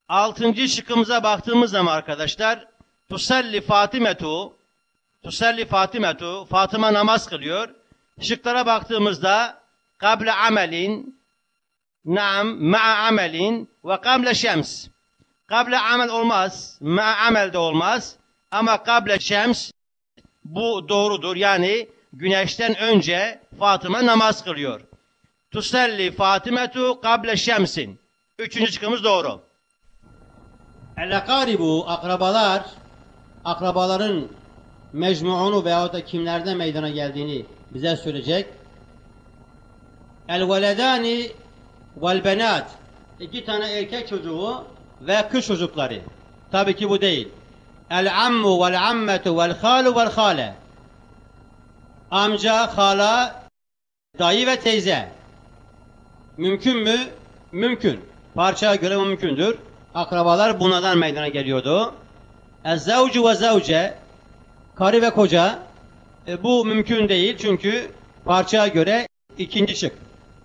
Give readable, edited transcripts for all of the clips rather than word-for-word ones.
6. şıkkımıza baktığımız zaman arkadaşlar, tusalli Fatimetu, Fatıma namaz kılıyor. Şıklara baktığımızda kable amelin, naam, ma'a amelin ve kable şems. Kable amel olmaz, ma'a amel de olmaz ama kable şems bu doğrudur. Yani güneşten önce Fatıma namaz kılıyor. Tusalli Fatimetu kable şemsin. 3. şıkkımız doğru. El-akaribu, akrabaların mecmuunu veyahut da kimlerden meydana geldiğini bize söyleyecek. El-veledani vel-benat, 2 tane erkek çocuğu ve kız çocukları. Tabii ki bu değil. El-ammu vel-ammetu vel-halu vel-hale, amca, hala, dayı ve teyze. Mümkün mü? Mümkün. Parçaya göre mümkündür. Akrabalar bunlardan meydana geliyordu. Ez-zavcu ve zavce, karı ve koca. Bu mümkün değil çünkü parçaya göre 2. şık.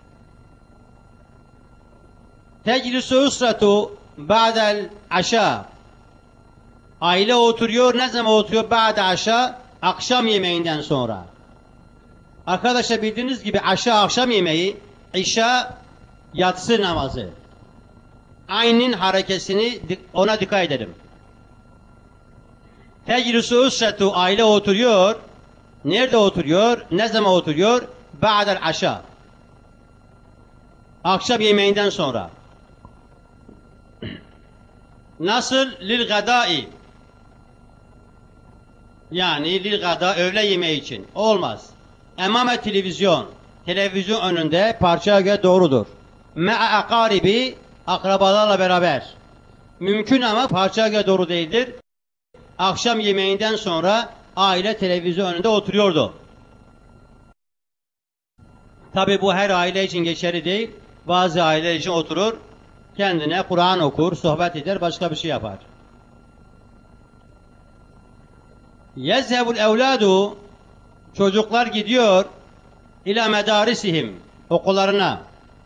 Teclisu usratu ba'del aşa, aile oturuyor. Ne zaman oturuyor? Ba'de aşa, akşam yemeğinden sonra. Arkadaşlar bildiğiniz gibi aşa akşam yemeği, işa yatsı namazı. Aynin harekesini ona dikkat edelim. Teclisu usratu, aile oturuyor. Nerede oturuyor? Ne zaman oturuyor? Ba'del aşa, akşam yemeğinden sonra. Nasıl? Lil gadai, yani lil gada, öğle yemeği için. Olmaz. Emame televizyon önünde, parçaya göre doğrudur. Me'a akaribi, akrabalarla beraber. Mümkün ama parçaya göre doğru değildir. Akşam yemeğinden sonra aile televizyon önünde oturuyordu. Tabi bu her aile için geçerli değil. Bazı aile için oturur, kendine Kur'an okur, sohbet eder, başka bir şey yapar. Yezhebul evladu, çocuklar gidiyor, ila medarisihim, okullarına.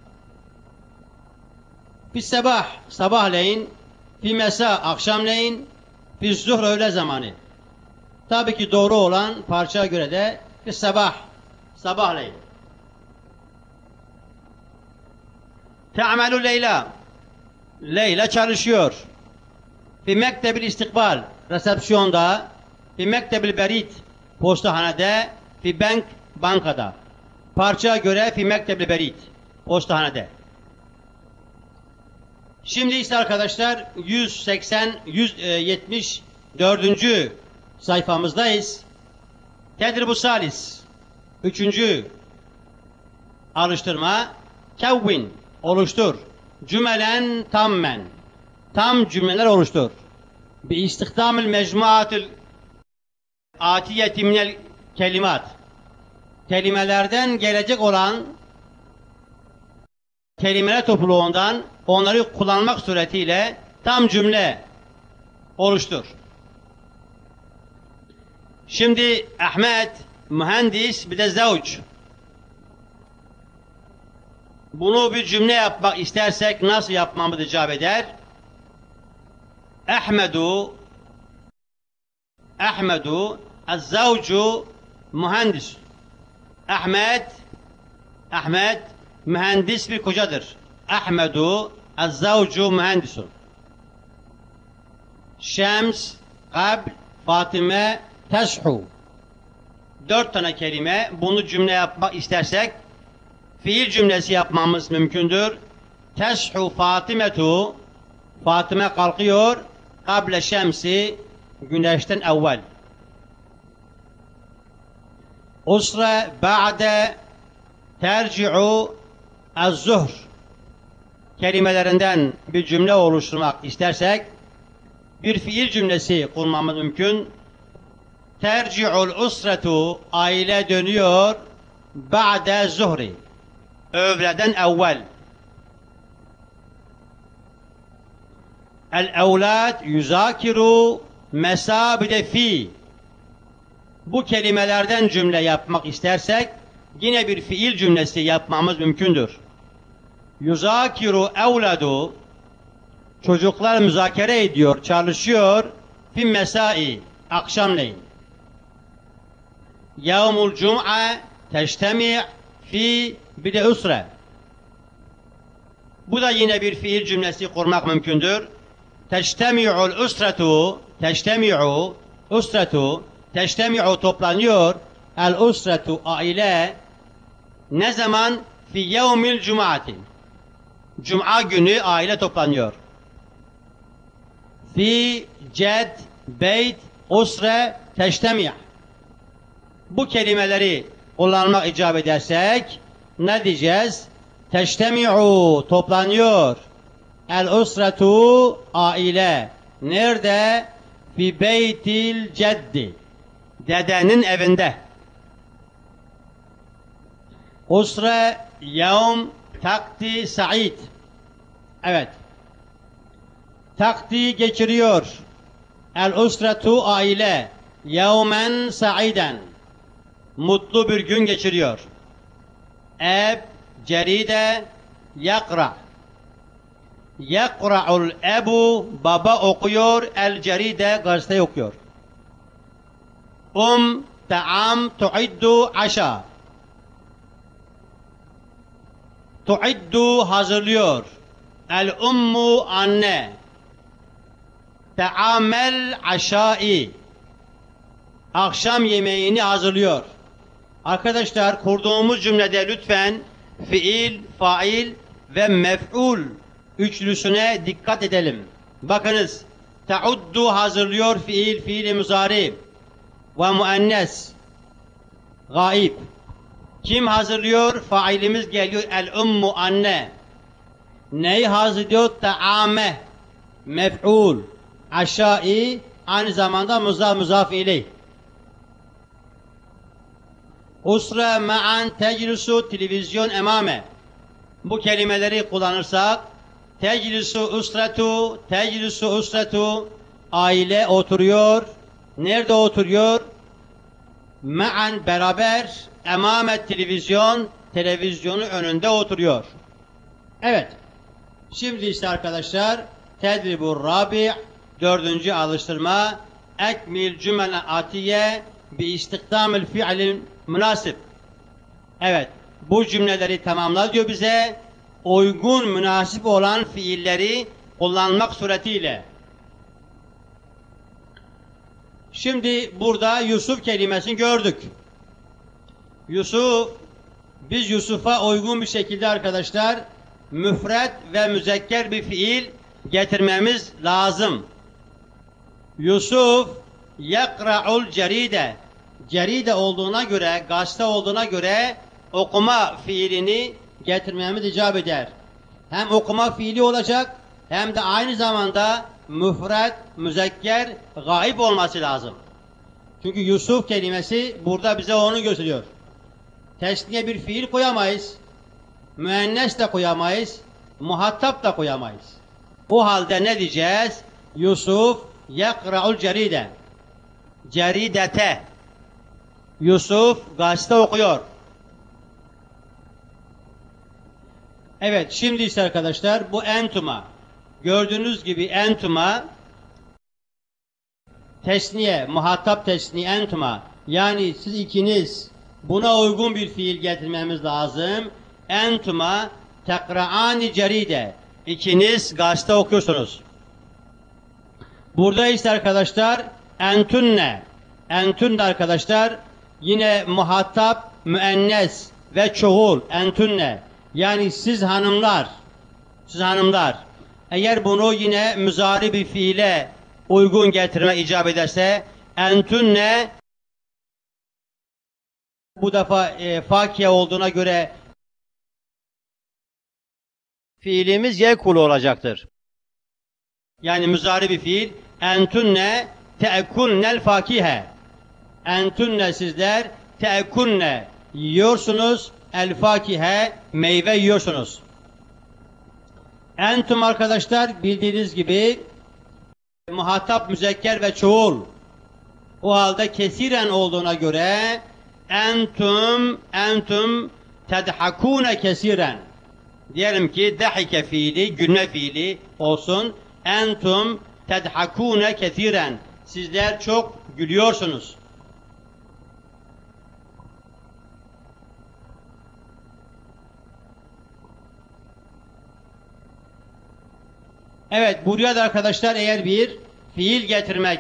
Fi sabah, sabahleyin, fi mesa, akşamleyin, fi zuhr, öğle zamanı. Tabii ki doğru olan parçaya göre de fi sabah, sabahleyin. Te'amelu Leyla, Leyla çalışıyor. Fi mektebil istikbal, resepsiyonda. Fi mektebil berit, postahanede. Fi bank, bankada. Parçaya göre fi mektebil berit, postahanede. Şimdi ise arkadaşlar 174. sayfamızdayız. Tedribus salis, 3. alıştırma. Kevvin, oluştur. Cümelen tammen, tam cümleler oluştur. Bi istihdamil mecmuatil atiyeti minel kelimat, kelimelerden gelecek olan kelimeler topluluğundan onları kullanmak suretiyle tam cümle oluştur. Şimdi Ahmet mühendis, bir de zavç. Bunu bir cümle yapmak istersek nasıl yapmamız icap eder? Ahmedu az-zavcu mühendis. Ahmet mühendis bir kocadır. Ahmedu az-zavcu mühendisun. Şems kabl Fatime teshu. 4 tane kelime. Bunu cümle yapmak istersek fiil cümlesi yapmamız mümkündür. Teshu Fatimetu, Fatime kalkıyor. Kable şemsi, güneşten evvel. Usra ba'de terci'u az-zuhr kelimelerinden bir cümle oluşturmak istersek bir fiil cümlesi kurmamız mümkün. Terci'ul usretu, aile dönüyor. Ba'de zuhri, öğleden evvel. El-evlad yuzakiru mesabide fi. Bu kelimelerden cümle yapmak istersek yine bir fiil cümlesi yapmamız mümkündür. Yuzakiru evladu, Çocuklar müzakere ediyor, çalışıyor. Fi mesai, akşamleyin. Yevmul cum'a teştemi' fi bir de usre. Bu da yine bir fiil cümlesi kurmak mümkündür. Teştemi'ul usretu, teştemi'u usretu, teştemi'u toplanıyor. El usretu aile ne zaman? Fi yevmil cum'ati. Cuma günü aile toplanıyor. Fi ced, beyt, usre, teştemi'. Bu kelimeleri kullanmak icap edersek ne diyeceğiz? Teştemi'u toplanıyor. El usretu aile. Nerede? Fi beytil ceddi. Dedenin evinde. Usre yevm takti sa'id. Evet. Takti geçiriyor. El usretu aile. Yevmen sa'iden. Mutlu bir gün geçiriyor. Eb ceride yakra. Yakra'ul ebu, baba okuyor, el ceride gazete okuyor. Ta'am tu'iddu aşa. Tu'iddu hazırlıyor. El ummu anne. Ta'amel aşai. Akşam yemeğini hazırlıyor. Arkadaşlar kurduğumuz cümlede lütfen fiil, fail ve mef'ul üçlüsüne dikkat edelim. Bakınız. Ta'uddu hazırlıyor fiil, fiil-i muzari ve muennes gaib. Kim hazırlıyor? Failimiz geliyor. El-ummu anne. Neyi hazırlıyor? Ta'ame mef'ul. Aşa'i aynı zamanda muzaf ileyh. Usra ma'an teclisu televizyon emame. Bu kelimeleri kullanırsak teclisu usretu aile oturuyor. Nerede oturuyor? Ma'an beraber emame televizyonu önünde oturuyor. Evet. Şimdi ise arkadaşlar tedribur rabi' 4. alıştırma ekmil cümle atiye bi istikdamil fi'lin münasip. Evet. Bu cümleleri tamamla diyor bize. Uygun, münasip olan fiilleri kullanmak suretiyle. Şimdi burada Yusuf kelimesini gördük. Biz Yusuf'a uygun bir şekilde arkadaşlar müfret ve müzekker bir fiil getirmemiz lazım. Yusuf yakra'ul ceride. Ceride olduğuna göre, gazete olduğuna göre okuma fiilini getirmemiz icap eder. Hem okuma fiili olacak hem de aynı zamanda müfret, müzekker, gaib olması lazım. Çünkü Yusuf kelimesi burada bize onu gösteriyor. Tesniye bir fiil koyamayız. Müennes de koyamayız. Muhatap da koyamayız. O halde ne diyeceğiz? Yusuf yakra'ul ceride. Ceridete. Yusuf gazete okuyor. Evet, şimdi ise arkadaşlar bu entuma. Gördüğünüz gibi entuma tesniye, muhatap tesniye entuma. Yani siz ikiniz buna uygun bir fiil getirmemiz lazım. Entuma tekra'ani ceride. İkiniz gazete okuyorsunuz. Burada ise arkadaşlar entünne. Entünne arkadaşlar yine muhatap, müennes ve çoğul. Entünne. Yani siz hanımlar. Eğer bunu yine müzari bir fiile uygun getirme icap ederse entünne bu defa fakiye olduğuna göre fiilimiz yekulu olacaktır. Yani müzari bir fiil entünne te'ekunnel fakihe. Entünne sizler te'ekunne yiyorsunuz, el fakihe meyve yiyorsunuz. Entüm arkadaşlar bildiğiniz gibi muhatap, müzekker ve çoğul. O halde kesiren olduğuna göre entüm tedhakune kesiren. Diyelim ki dahike fiili, gülme fiili olsun. Entum tedhakûne kethiren. Sizler çok gülüyorsunuz. Evet, buraya da arkadaşlar eğer bir fiil getirmek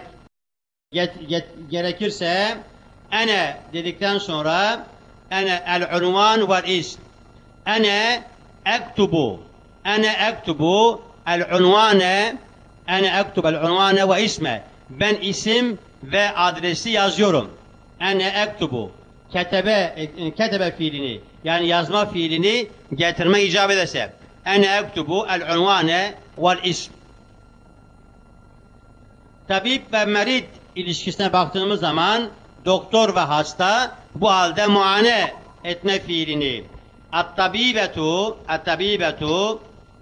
gerekirse ene dedikten sonra ene el-unvan vel-ism. Ene ektubu. Ene ektubu el-unvane. Ene ektubu el-unvane ve isme. Ben isim ve adresi yazıyorum. Ene ektubu. Ketebe fiilini yani yazma fiilini getirme icap ederse. Ene ektubu el-unvane vel-ism. Tabip ve merid ilişkisine baktığımız zaman doktor ve hasta bu halde muayene etme fiilini at-tabibetu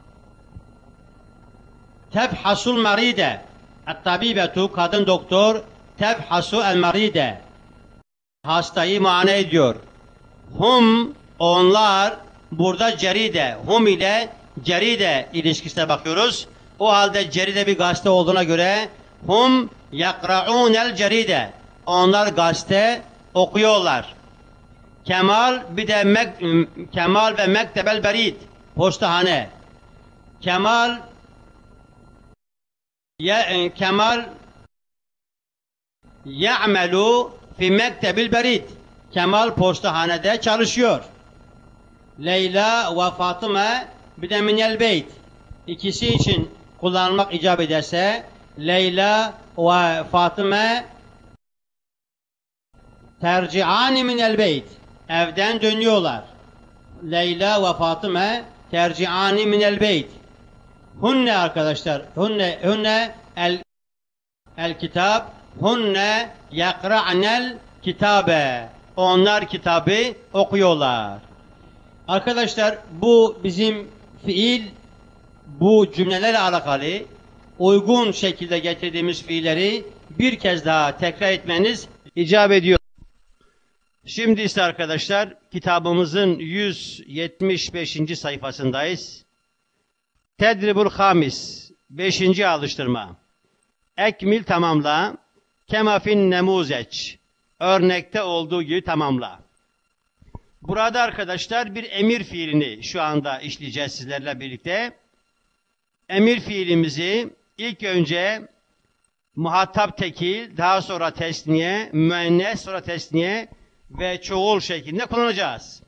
tefhasul maride. At-tabibetu kadın doktor tefhasu el maride hastayı muayene ediyor. Hum onlar burada ceride. Hum ile ceride ilişkisine bakıyoruz. O halde ceride bir gazete olduğuna göre hum yakra'unel ceride. Onlar gazete okuyorlar. Kemal bir de Kemal ve mektebel berid postahane. Kemal ya'melu fi mektebil berid. Kemal postahanede çalışıyor. Leyla ve Fatıma bir de minel beyt. İkisi için kullanmak icap ederse Leyla ve Fatıma tercihani minel beyt. Evden dönüyorlar. Leyla ve Fatıma tercihani minel beyt. Hunne arkadaşlar. Hunne el kitap. Hunne yakra'nel kitabe. Onlar kitabı okuyorlar. Arkadaşlar bu bizim fiil, bu cümlelerle alakalı uygun şekilde getirdiğimiz fiilleri bir kez daha tekrar etmeniz icap ediyor. Şimdi ise arkadaşlar kitabımızın 175. sayfasındayız. Tedribul Hamis 5. alıştırma. Ekmil tamamla. Kemafin nemuzeç. Örnekte olduğu gibi tamamla. Burada arkadaşlar bir emir fiilini şu anda işleyeceğiz sizlerle birlikte. Emir fiilimizi ilk önce muhatap tekil, daha sonra tesniye, müennes, sonra tesniye ve çoğul şeklinde kullanacağız.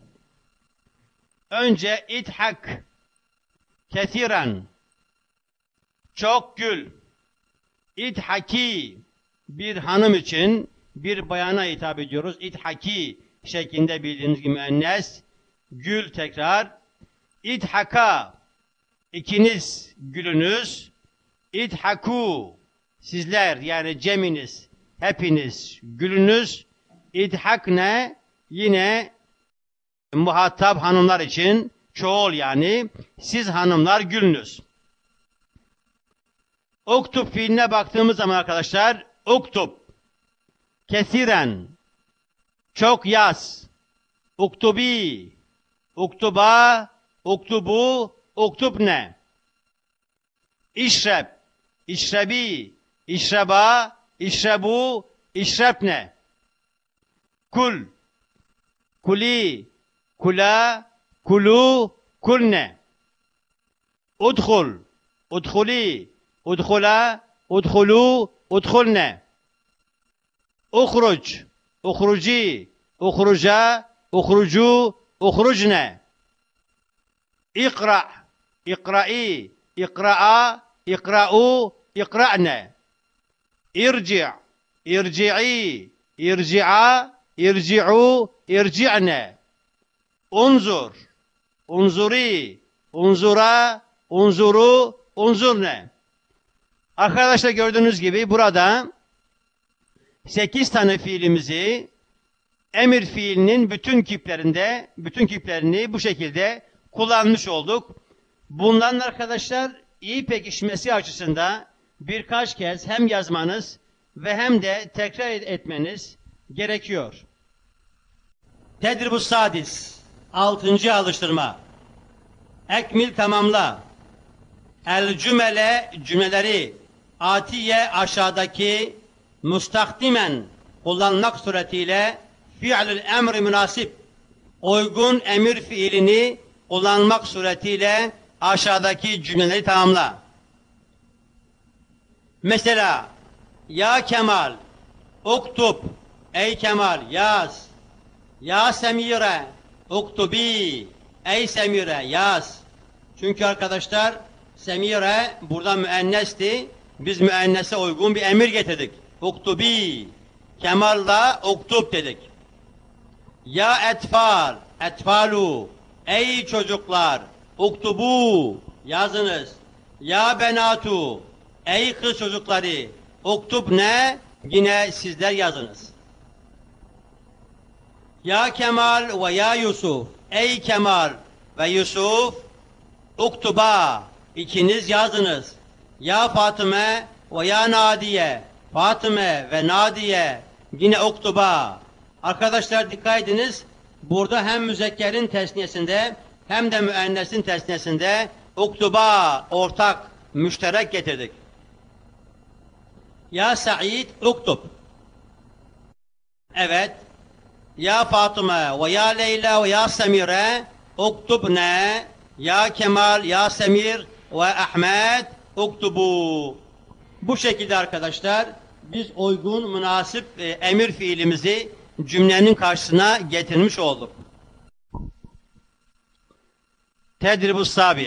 Önce idhak, kethiren, çok gül. İdhaki, bir hanım için bir bayana hitap ediyoruz. İdhaki şeklinde bildiğiniz gibi müennes. Gül tekrar. İdhaka, ikiniz gülünüz. İdhaku, sizler yani ceminiz, hepiniz gülünüz. İdhakne yine muhatap hanımlar için çoğul yani siz hanımlar gülünüz. Uktub fiiline baktığımız zaman arkadaşlar uktub kesiren çok yaz. Uktubi, uktuba, uktubu, uktubne. İşreb, işrebi, işreba, işrebu, işrebne. Kul, kuli, kula, kulu, kulne. Udkhul, udkhuli, udkhula, udkhulu, udkhulne. Ukhruc, ukhruci, ukhruca, ukhrucu, ukhrucne. İkra, ikra'i, ikra'a, ikra'u, ikra'ne. İrci', irci'i, irci'a, irci'u, irci'ne. Unzur, unzuri, unzura, unzuru, unzurne. Arkadaşlar gördüğünüz gibi burada 8 tane fiilimizi emir fiilinin bütün kiplerini bu şekilde kullanmış olduk. Bundan arkadaşlar iyi pekişmesi açısından birkaç kez hem yazmanız ve hem de tekrar etmeniz gerekiyor. Tedribus sadis 6. alıştırma. Ekmil tamamla. El cümle cümleleri atiye aşağıdaki mustakdimen kullanmak suretiyle fi'lül emri münasip uygun emir fiilini kullanmak suretiyle aşağıdaki cümleleri tamamla. Mesela ya Kemal uktub, ey Kemal yaz. Ya Semire uktubi, ey Semire yaz. Çünkü arkadaşlar Semire burada müennesti. Biz müennese uygun bir emir getirdik. Uktubi. Kemal'da uktub dedik. Ya etfal, etfalu, ey çocuklar, uktubu, yazınız. Ya benatu, ey kız çocukları, uktub ne? Yine sizler yazınız. Ya Kemal ve ya Yusuf, ey Kemal ve Yusuf, uktuba, ikiniz yazınız. Ya Fatıme ve ya Nadiye, Fatıme ve Nadiye, yine uktuba. Arkadaşlar dikkat ediniz, burada hem müzekkerin tesniyesinde hem de müennesin tesniyesinde uktuba, ortak, müşterek getirdik. Ya Said uktub. Evet. Ya Fatıma ve ya Leyla ve ya Semire uktubne. Ya Kemal, ya Semir ve Ahmet uktubu. Bu şekilde arkadaşlar biz uygun, münasip emir fiilimizi cümlenin karşısına getirmiş olduk. Tedribus sabi'.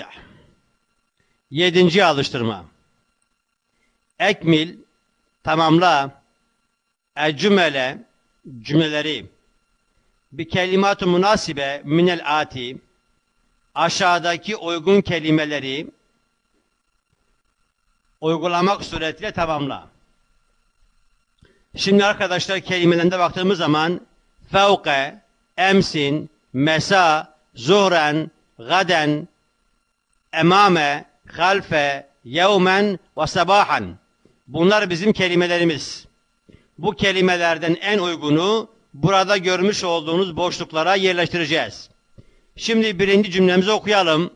7. alıştırma. Ekmil, tamamla, cümle, cümleleri, bir kelimat-ı münasibe minel ati, aşağıdaki uygun kelimeleri uygulamak suretiyle tamamla. Şimdi arkadaşlar kelimelerine baktığımız zaman fevke, emsin, mesa, zuhren, gaden, emame, halfe, yevmen ve sabahan. Bunlar bizim kelimelerimiz. Bu kelimelerden en uygunu burada görmüş olduğunuz boşluklara yerleştireceğiz. Şimdi birinci cümlemizi okuyalım.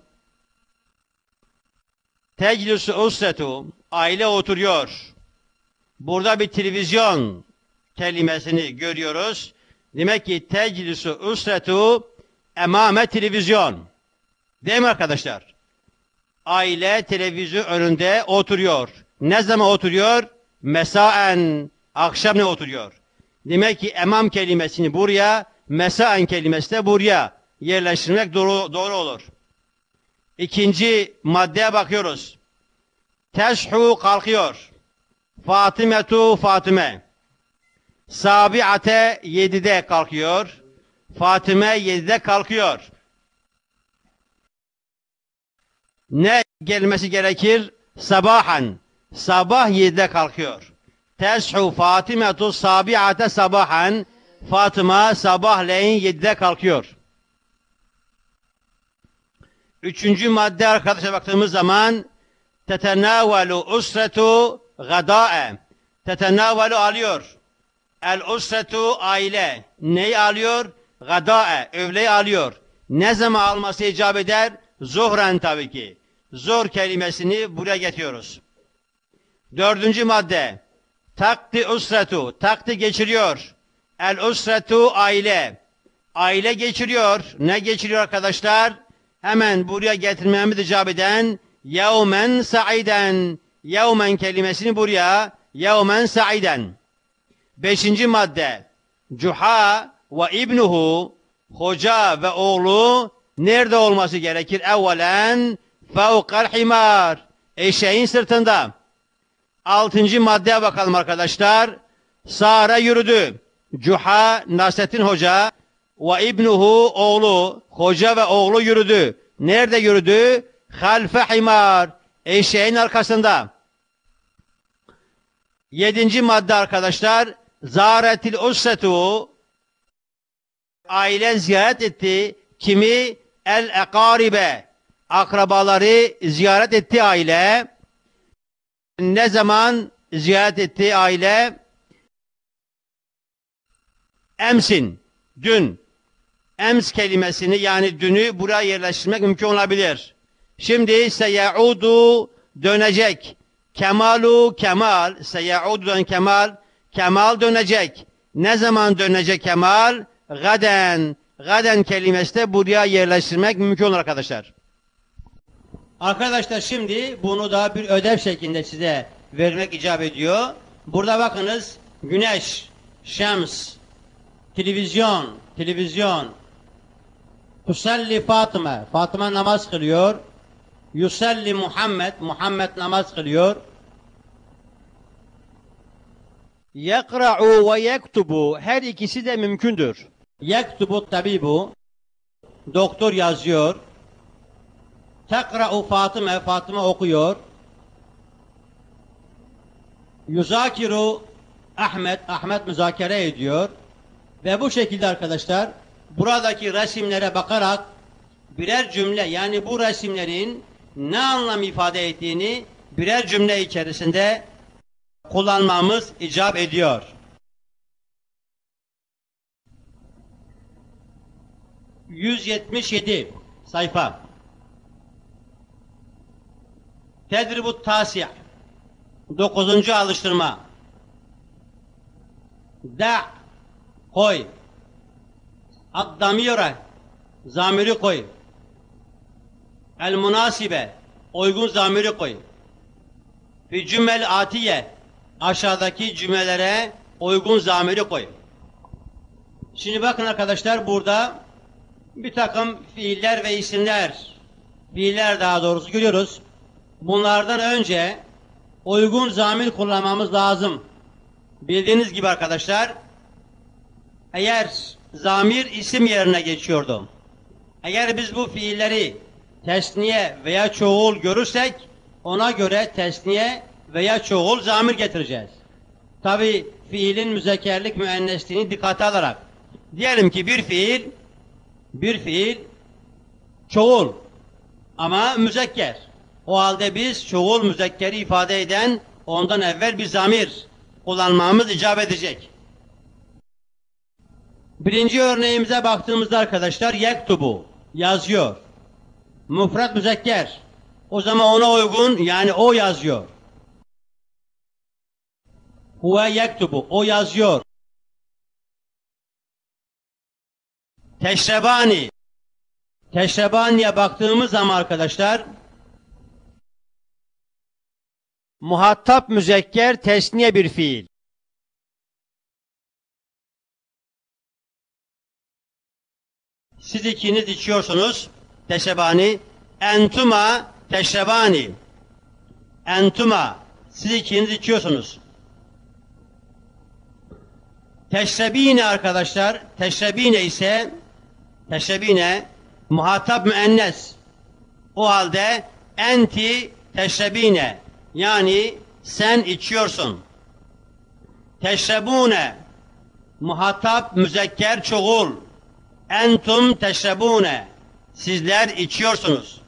Teclisu usretu, aile oturuyor. Burada bir televizyon kelimesini görüyoruz. Demek ki teclisu usretu emame televizyon. Değil mi arkadaşlar? Aile televizyon önünde oturuyor. Ne zaman oturuyor? Mesaen, akşam ne oturuyor? Demek ki emam kelimesini buraya, mesaen kelimesi de buraya yerleştirmek doğru olur. İkinci maddeye bakıyoruz. Teşhu kalkıyor. Fatimetu Fatime. Sabiate 7'de kalkıyor. Fatime 7'de kalkıyor. Ne gelmesi gerekir? Sabahan. Sabah 7'de kalkıyor. Teşhu Fatimetu sabiate sabahan. Fatıma sabahleyin 7'de kalkıyor. Üçüncü madde arkadaşlar baktığımız zaman tetenavalu usretu gadae. Tetenavalu alıyor. El usretu aile. Neyi alıyor? Gadae. Öğleyi alıyor. Ne zaman alması icap eder? Zuhren tabii ki. Zuhr kelimesini buraya getiriyoruz. Dördüncü madde. Takdi usretu. Takdi geçiriyor. El usretu aile. Aile geçiriyor. Ne geçiriyor arkadaşlar? Hemen buraya getirmemiz icap eden yevmen saiden. Yevmen kelimesini buraya yevmen saiden. Beşinci madde. Cuha ve ibnuhu. Hoca ve oğlu nerede olması gerekir? Evvelen fevkal himar. Eşeğin sırtında. Altıncı maddeye bakalım arkadaşlar. Sara yürüdü. Cuha Nasrettin Hoca ve ibnuhu oğlu. Hoca ve oğlu yürüdü. Nerede yürüdü? Halfe himar. Eşeğin arkasında. Yedinci madde arkadaşlar. Zaretil usretu. Aile ziyaret etti. Kimi? El-ekaribe. Akrabaları ziyaret etti aile. Ne zaman ziyaret etti aile? Emsin. Dün. Ems kelimesini yani dünü buraya yerleştirmek mümkün olabilir. Şimdi seyaudu dönecek. Kemalu kemal. Seyaudu dön kemal. Kemal dönecek. Ne zaman dönecek kemal? Gaden. Gaden kelimesi de buraya yerleştirmek mümkün olur arkadaşlar. Arkadaşlar şimdi bunu da bir ödev şeklinde size vermek icap ediyor. Burada bakınız güneş, şems, televizyon. Tusalli Fatıma, Fatıma namaz kılıyor. Yusalli Muhammed namaz kılıyor. Yekra'u ve yektubu, her ikisi de mümkündür. Yektubu tabibu, doktor yazıyor. Tekra'u Fatıma okuyor. Yuzakiru Ahmet müzakere ediyor. Ve bu şekilde arkadaşlar buradaki resimlere bakarak birer cümle, yani bu resimlerin ne anlam ifade ettiğini birer cümle içerisinde kullanmamız icap ediyor. ...177 sayfa. Tedribut Tasi' 9. alıştırma. Da' koy. Ad-damire zamiri koy. El munasibe uygun zamiri koy. Fi cümel atiye aşağıdaki cümlelere uygun zamiri koy. Şimdi bakın arkadaşlar, burada bir takım fiiller ve isimler, fiiller daha doğrusu görüyoruz. Bunlardan önce uygun zamir kullanmamız lazım. Bildiğiniz gibi arkadaşlar, eğer zamir isim yerine geçiyordu, eğer biz bu fiilleri tesniye veya çoğul görürsek ona göre tesniye veya çoğul zamir getireceğiz. Tabi fiilin müzekkerlik müennesliğini dikkate alarak. Diyelim ki bir fiil çoğul ama müzekker. O halde biz çoğul müzekkeri ifade eden ondan evvel bir zamir kullanmamız icap edecek. Birinci örneğimize baktığımızda arkadaşlar yektubu yazıyor. Mufrad müzekker. O zaman ona uygun, yani o yazıyor. Huve yektubu, o yazıyor. Teşrebani. Teşrebani'ye baktığımız zaman arkadaşlar muhatap müzekker tesniye bir fiil. Siz ikiniz içiyorsunuz. Teşrebani. Entuma teşrebani. Entuma. Siz ikiniz içiyorsunuz. Teşrebine arkadaşlar. Teşrebine ise muhatap müennes. O halde enti teşrebine. Yani sen içiyorsun. Teşrebune muhatap müzekker çoğul. Entum teşrebune. Sizler içiyorsunuz.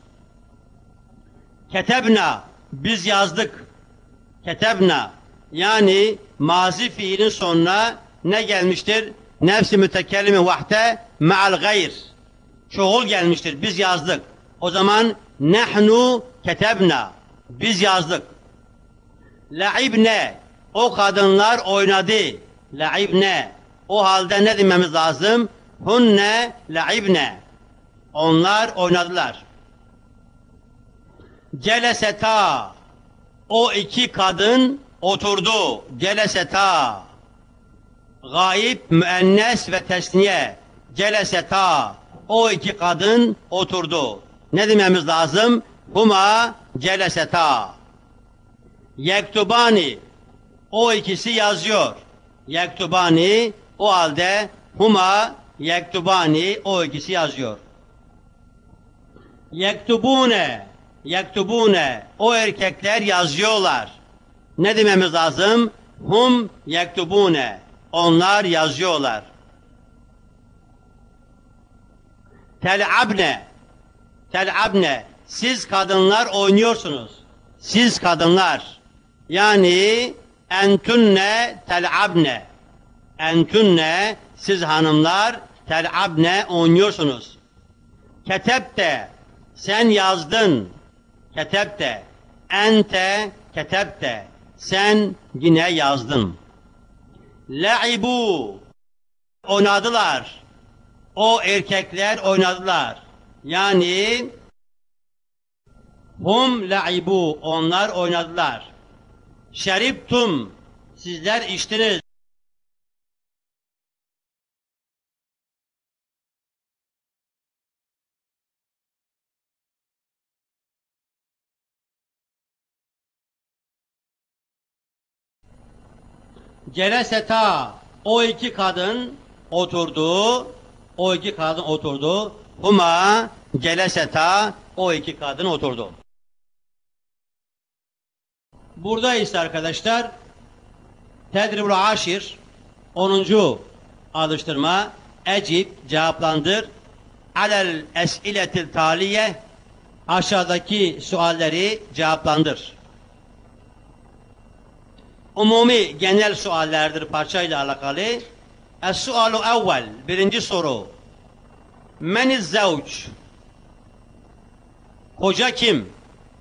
Ketebna. Biz yazdık. Ketebna. Yani mazi fiilin sonuna ne gelmiştir? Nefs-i mütekellimi vahde ma'al gayr. Çoğul gelmiştir. Biz yazdık. O zaman nehnu ketebna. Biz yazdık. La'ibne. O kadınlar oynadı. La'ibne. O halde ne dememiz lazım? Hunne la'ibne. Onlar oynadılar. Celeseta. O iki kadın oturdu. Celeseta. Gayb, müennes ve tesniye. Celeseta. O iki kadın oturdu. Ne dememiz lazım? Huma celeseta. Yektubani. O ikisi yazıyor. Yektubani. O halde huma yektubani. O ikisi yazıyor. Yektubune. Yektubune. O erkekler yazıyorlar. Ne dememiz lazım? Hum yektubune. Onlar yazıyorlar. Tel'abne. Tel'abne. Siz kadınlar oynuyorsunuz. Siz kadınlar. Yani entünne tel'abne. Entünne siz hanımlar tel'abne oynuyorsunuz. Ketebte. Sen yazdın. ketebte. Ente ketebte. Sen yine yazdın. Le'ibu. Oynadılar. O erkekler oynadılar. Yani hum le'ibu. Onlar oynadılar. Şeribtum. Sizler içtiniz. Celeseta, o iki kadın oturdu. O iki kadın oturdu. Huma celeseta, o iki kadın oturdu. Burada ise arkadaşlar tedribul aşir 10. alıştırma ecib cevaplandır. Alel es'iletil taliye, aşağıdaki sualleri cevaplandır. Umumi genel suallerdir parçayla alakalı. Es-sualu evvel, birinci soru. Meniz zevç? Koca kim?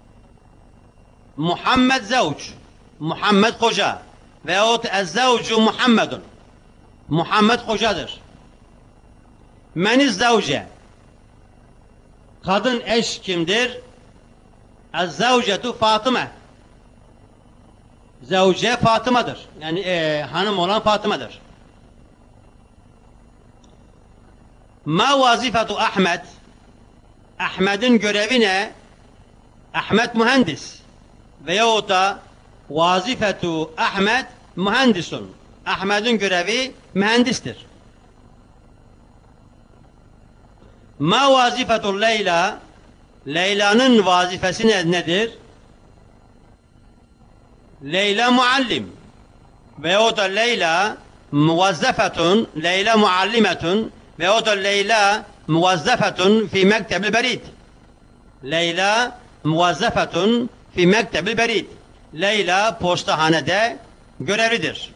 Muhammed zevç. Muhammed koca. Veyahut ez-zevcu Muhammedun. Muhammed kocadır. Meniz zevce? Kadın eş kimdir? Ez-zevcetu Fatıma. Zevce Fatıma'dır. Yani hanım olan Fatıma'dır. Ma vazifetu Ahmet? Ahmet'in görevi ne? Ahmet mühendis. Veyahut da vazifetu Ahmet mühendisun. Ahmet'in görevi mühendistir. Ma vazifetu Leyla? Leyla'nın vazifesi nedir? Leyla muallim. Veyahut da Leyla muvazzafetun, Leyla muallimetun, veyahut da Leyla muvazzafetun fi mektebil berid. Leyla muvazzafetun fi mektebil berid. Leyla postahanede görevlidir.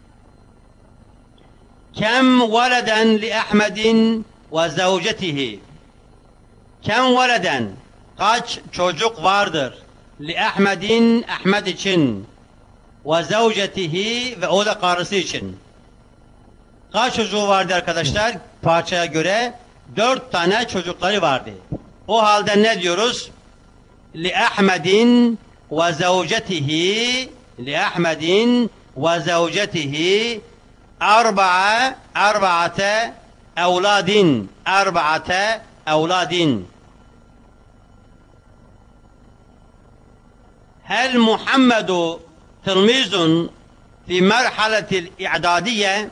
Kem veleden li Ahmedin ve zevcetihi? Kem veleden? Kaç çocuk vardır? Li Ahmedin, Ahmed için, ve zevcetihi, ve o da karısı için. Kaç çocuğu vardı arkadaşlar? Parçaya göre 4 tane çocukları vardı. O halde ne diyoruz? Li Ahmedin ve zevcetihi, li Ahmedin ve zevcetihi arba'ate evladin. Hel Muhammedu tilmizun fi merhaletil i'dadiye?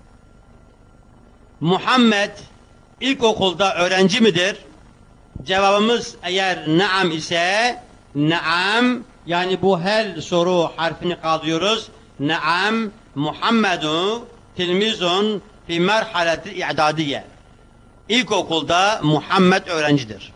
Muhammed ilkokulda öğrenci midir? Cevabımız eğer naam ise naam, yani bu hel soru harfini kaldırıyoruz. Naam Muhammedu tilmizun fi merhaletil i'dadiye. İlkokulda Muhammed öğrencidir.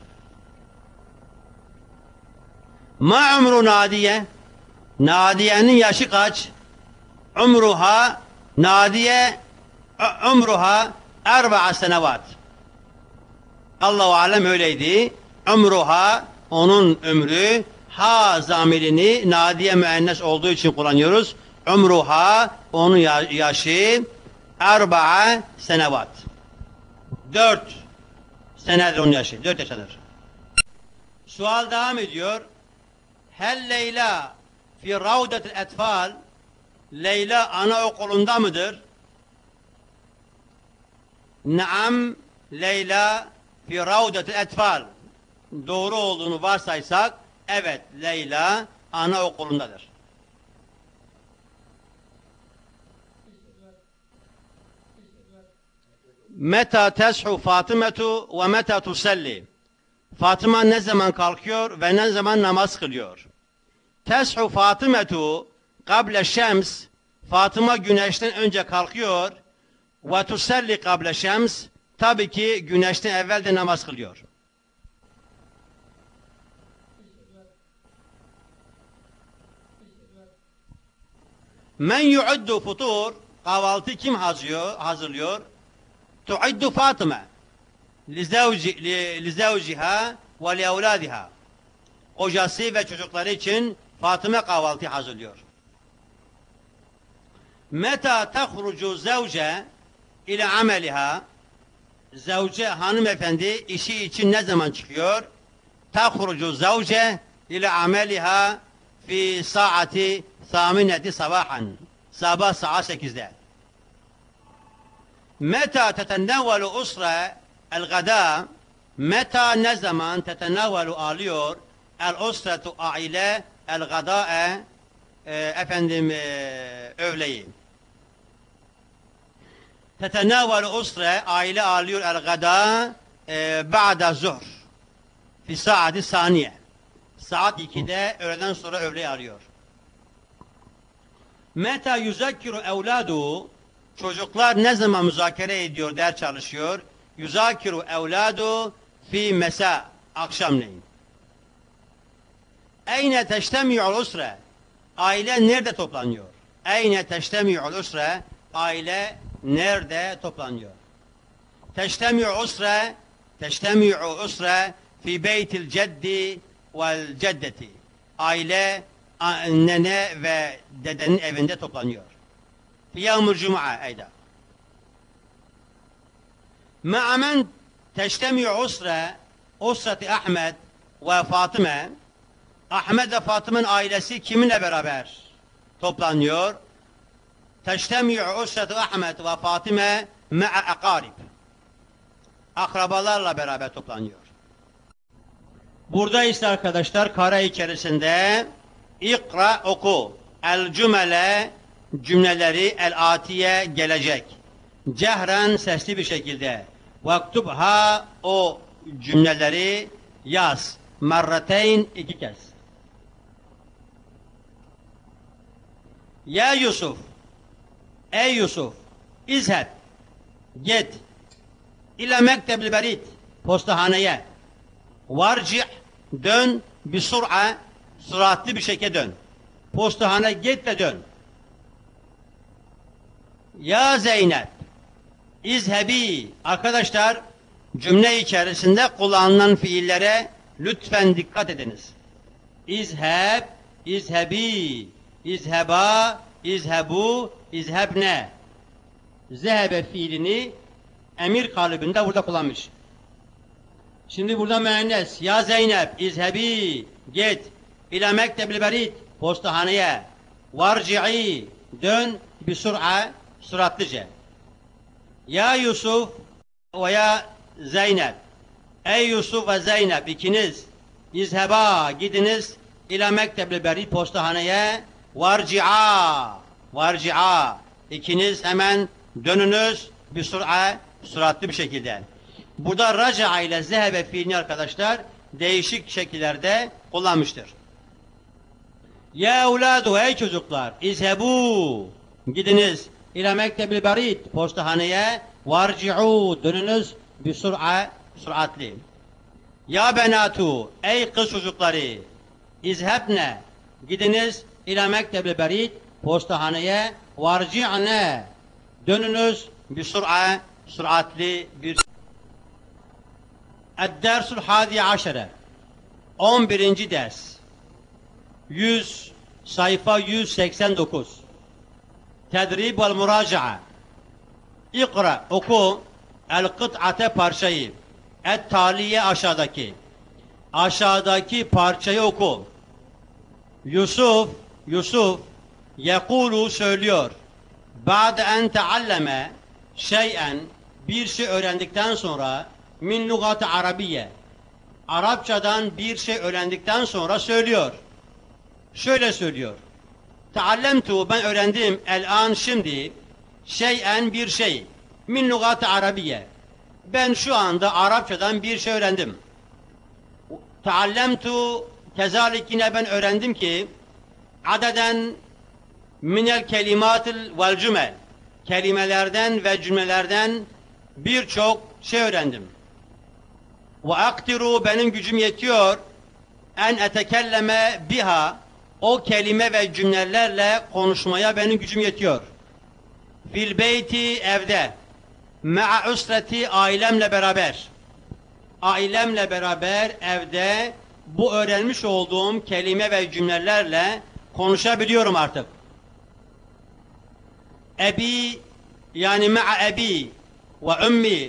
Ma umru Nadiye? Nadiye'nin yaşı kaç? Umruha, Nadiye umruha 4 senevat. Allahu alem öyleydi. Umruha, onun ömrü, ha zamirini Nadiye müennes olduğu için kullanıyoruz. Umruha, onun yaşı 4 senevat. 4 senedir onun yaşı. 4 yaşadır. Sual devam ediyor. Hel Leyla fi ravdetil etfal? Leyla anaokulunda mıdır? Naam, Leyla fi ravdetil etfal. Doğru olduğunu varsaysak, evet, Leyla anaokulundadır. Meta teshu Fatimetu ve meta tusalli? Fatıma ne zaman kalkıyor ve ne zaman namaz kılıyor? Teshu Fatimetu kable şems? Fatıma güneşten önce kalkıyor. Ve tusalli kable şems? Tabii ki güneşten evvel de namaz kılıyor. Men yu'uddu futur? Kahvaltı kim hazırlıyor? Tu'iddu Fatıma lizevciha ve li evladiha. kocası ve çocukları için Fatıma kahvaltı hazırlıyor. Meta tahrucu zevce ile ameliha, zevce hanımefendi işi için ne zaman çıkıyor? Tahrucu zevce ile ameliha fi saati thamineti sabahan, sabah saat 8'de. Meta tetenevvelu usra el gada, meta ne zaman tetenevvelu alıyor el usretu aile el gadae, öğleyi. Tetenevvelu usre, aile alıyor el gada ba'da zuhr fi saati saniye, saat 2'de öğleden sonra öğleyi alıyor. Meta yuzakkiru evladu, çocuklar ne zaman müzakere ediyor, ders çalışıyor? Yuzakiru evladu fi mesa, akşamleyin. Eyne teştemi'ul usre, aile nerede toplanıyor? Eyne teştemi'ul usre, aile nerede toplanıyor? Teştemi'u usre, teştemi'u usre fi beytil ceddi vel ceddeti, aile nene ve dedenin evinde toplanıyor. Fi yevmul cuma eyda. Ma'a men teştemi'u usre, usreti Ahmet ve Fatıma, Ahmet ve Fatıma'nın ailesi kiminle beraber toplanıyor? Teştemi'u usretu Ahmet ve Fatıma ma'a akarib, akrabalarla beraber toplanıyor. Burada ise arkadaşlar kare içerisinde ikra, oku, el cümle, cümleleri, el atiye, gelecek, cehren, sesli bir şekilde, vaktubha, o cümleleri yaz, marrateyn, 2 kez. Ya Yusuf, ey Yusuf, izheb, git, ila mektebil berit, postahaneye, varci', dön, bir sur'a, süratli bir şekilde dön. Postahane git ve dön. Ya Zeynep, izhebi, arkadaşlar cümle içerisinde kullanılan fiillere lütfen dikkat ediniz. İzheb, izhebi, izheba, izhebu, izhebne. Zehebe fiilini emir kalıbında burada kullanmış. Şimdi burada müennes. Ya Zeynep, izhebi, git. İlâ mektebil berit, postahaneye. Varci'i, dön, bir sur'a, süratlice. Ya Yusuf ve ya Zeynep, ey Yusuf ve Zeynep, ikiniz, izheba, gidiniz, İlâ mektebil berit, postahaneye. Varci'a, varci'a, ikiniz hemen dönünüz, bir sur'a, süratli bir şekilde. Burada raca ile zehebe fiilini arkadaşlar değişik şekillerde kullanmıştır. Ya evladu, ey çocuklar, izhebu, gidiniz, ila mektebil berit, postahaneye, varci'u, dönünüz, bir sur'a, süratli. Ya benatu, ey kız çocukları, izhebne, gidiniz, ila mektebil berit, postahaneye, varci'ne, dönünüz, bir sur'a, süratli bir. Ed-dersul hadi aşere, 11. ders, 100 sayfa 189. Tedrib vel muraca'a. İkra, oku, el kıt'ate, parçayı, et taliye, aşağıdaki, aşağıdaki parçayı oku. Yusuf, Yusuf, yekulu, söylüyor, ba'de en tealleme şey'en, bir şey öğrendikten sonra, min lugati arabiye, Arapçadan bir şey öğrendikten sonra söylüyor. Şöyle söylüyor. Teallemtu, ben öğrendim, el-an, şimdi, şey'en, bir şey, min lugati arabiye, ben şu anda Arapçadan bir şey öğrendim. Teallemtu, kezalik, yine ben öğrendim ki, adeden minel kelimatil vel cümel, kelimelerden ve cümlelerden birçok şey öğrendim. Ve aktiru, benim gücüm yetiyor, en etekelleme biha, o kelime ve cümlelerle konuşmaya benim gücüm yetiyor. Fil beyti, evde, ma'a usreti, ailemle beraber, ailemle beraber evde bu öğrenmiş olduğum kelime ve cümlelerle konuşabiliyorum artık. Ebi yani ma'a ebi ve ummi,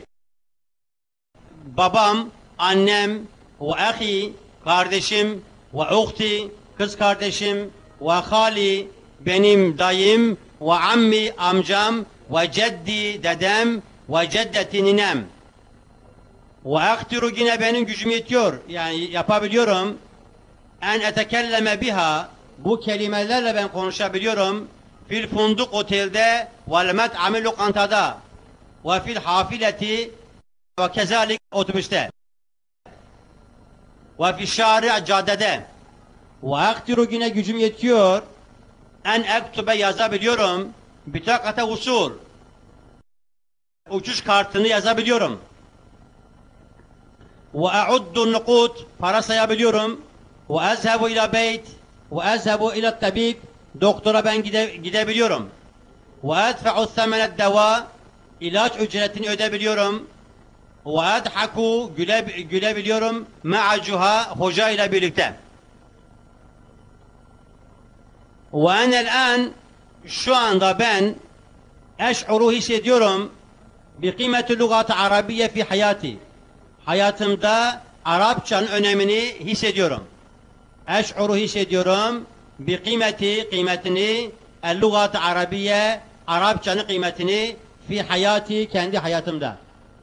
babam, annem, ve ahi, kardeşim, ve uhti, kız kardeşim, ve hali, benim dayım, ve ammi, amcam, ve ceddi, dedem, ve ceddeti, ninem. Ve aktiru, yine benim gücüm yetiyor, yani yapabiliyorum. En etekelleme biha, bu kelimelerle ben konuşabiliyorum. Fil funduk otelde, vel met'amil lokantada, ve fil hafileti, ve kezalik otobüste, ve fil şari caddede. Ve aktiru, yine gücüm yetiyor. En ektube, yazabiliyorum. Bitakate usul, uçuş kartını yazabiliyorum. Ve a'uddu nukut, para sayabiliyorum. Ve ezhebu ila beyt, ve ezhebu ila tabib, doktora ben gidebiliyorum. Ve edfe'u themenet deva, ilaç ücretini ödebiliyorum. Ve edhaku, gülebiliyorum. Ma'acuha, hoca ile birlikte. Ve enel an, şu anda ben eş'uru, hissediyorum. Bi kıymeti lügat-ı arabiye fi hayati, hayatımda Arapçanın önemini hissediyorum. Eş'uru, hissediyorum. Bi kıymetini, el-lügat-ı arabiye, Arapçanın kıymetini, fi hayati, kendi hayatımda.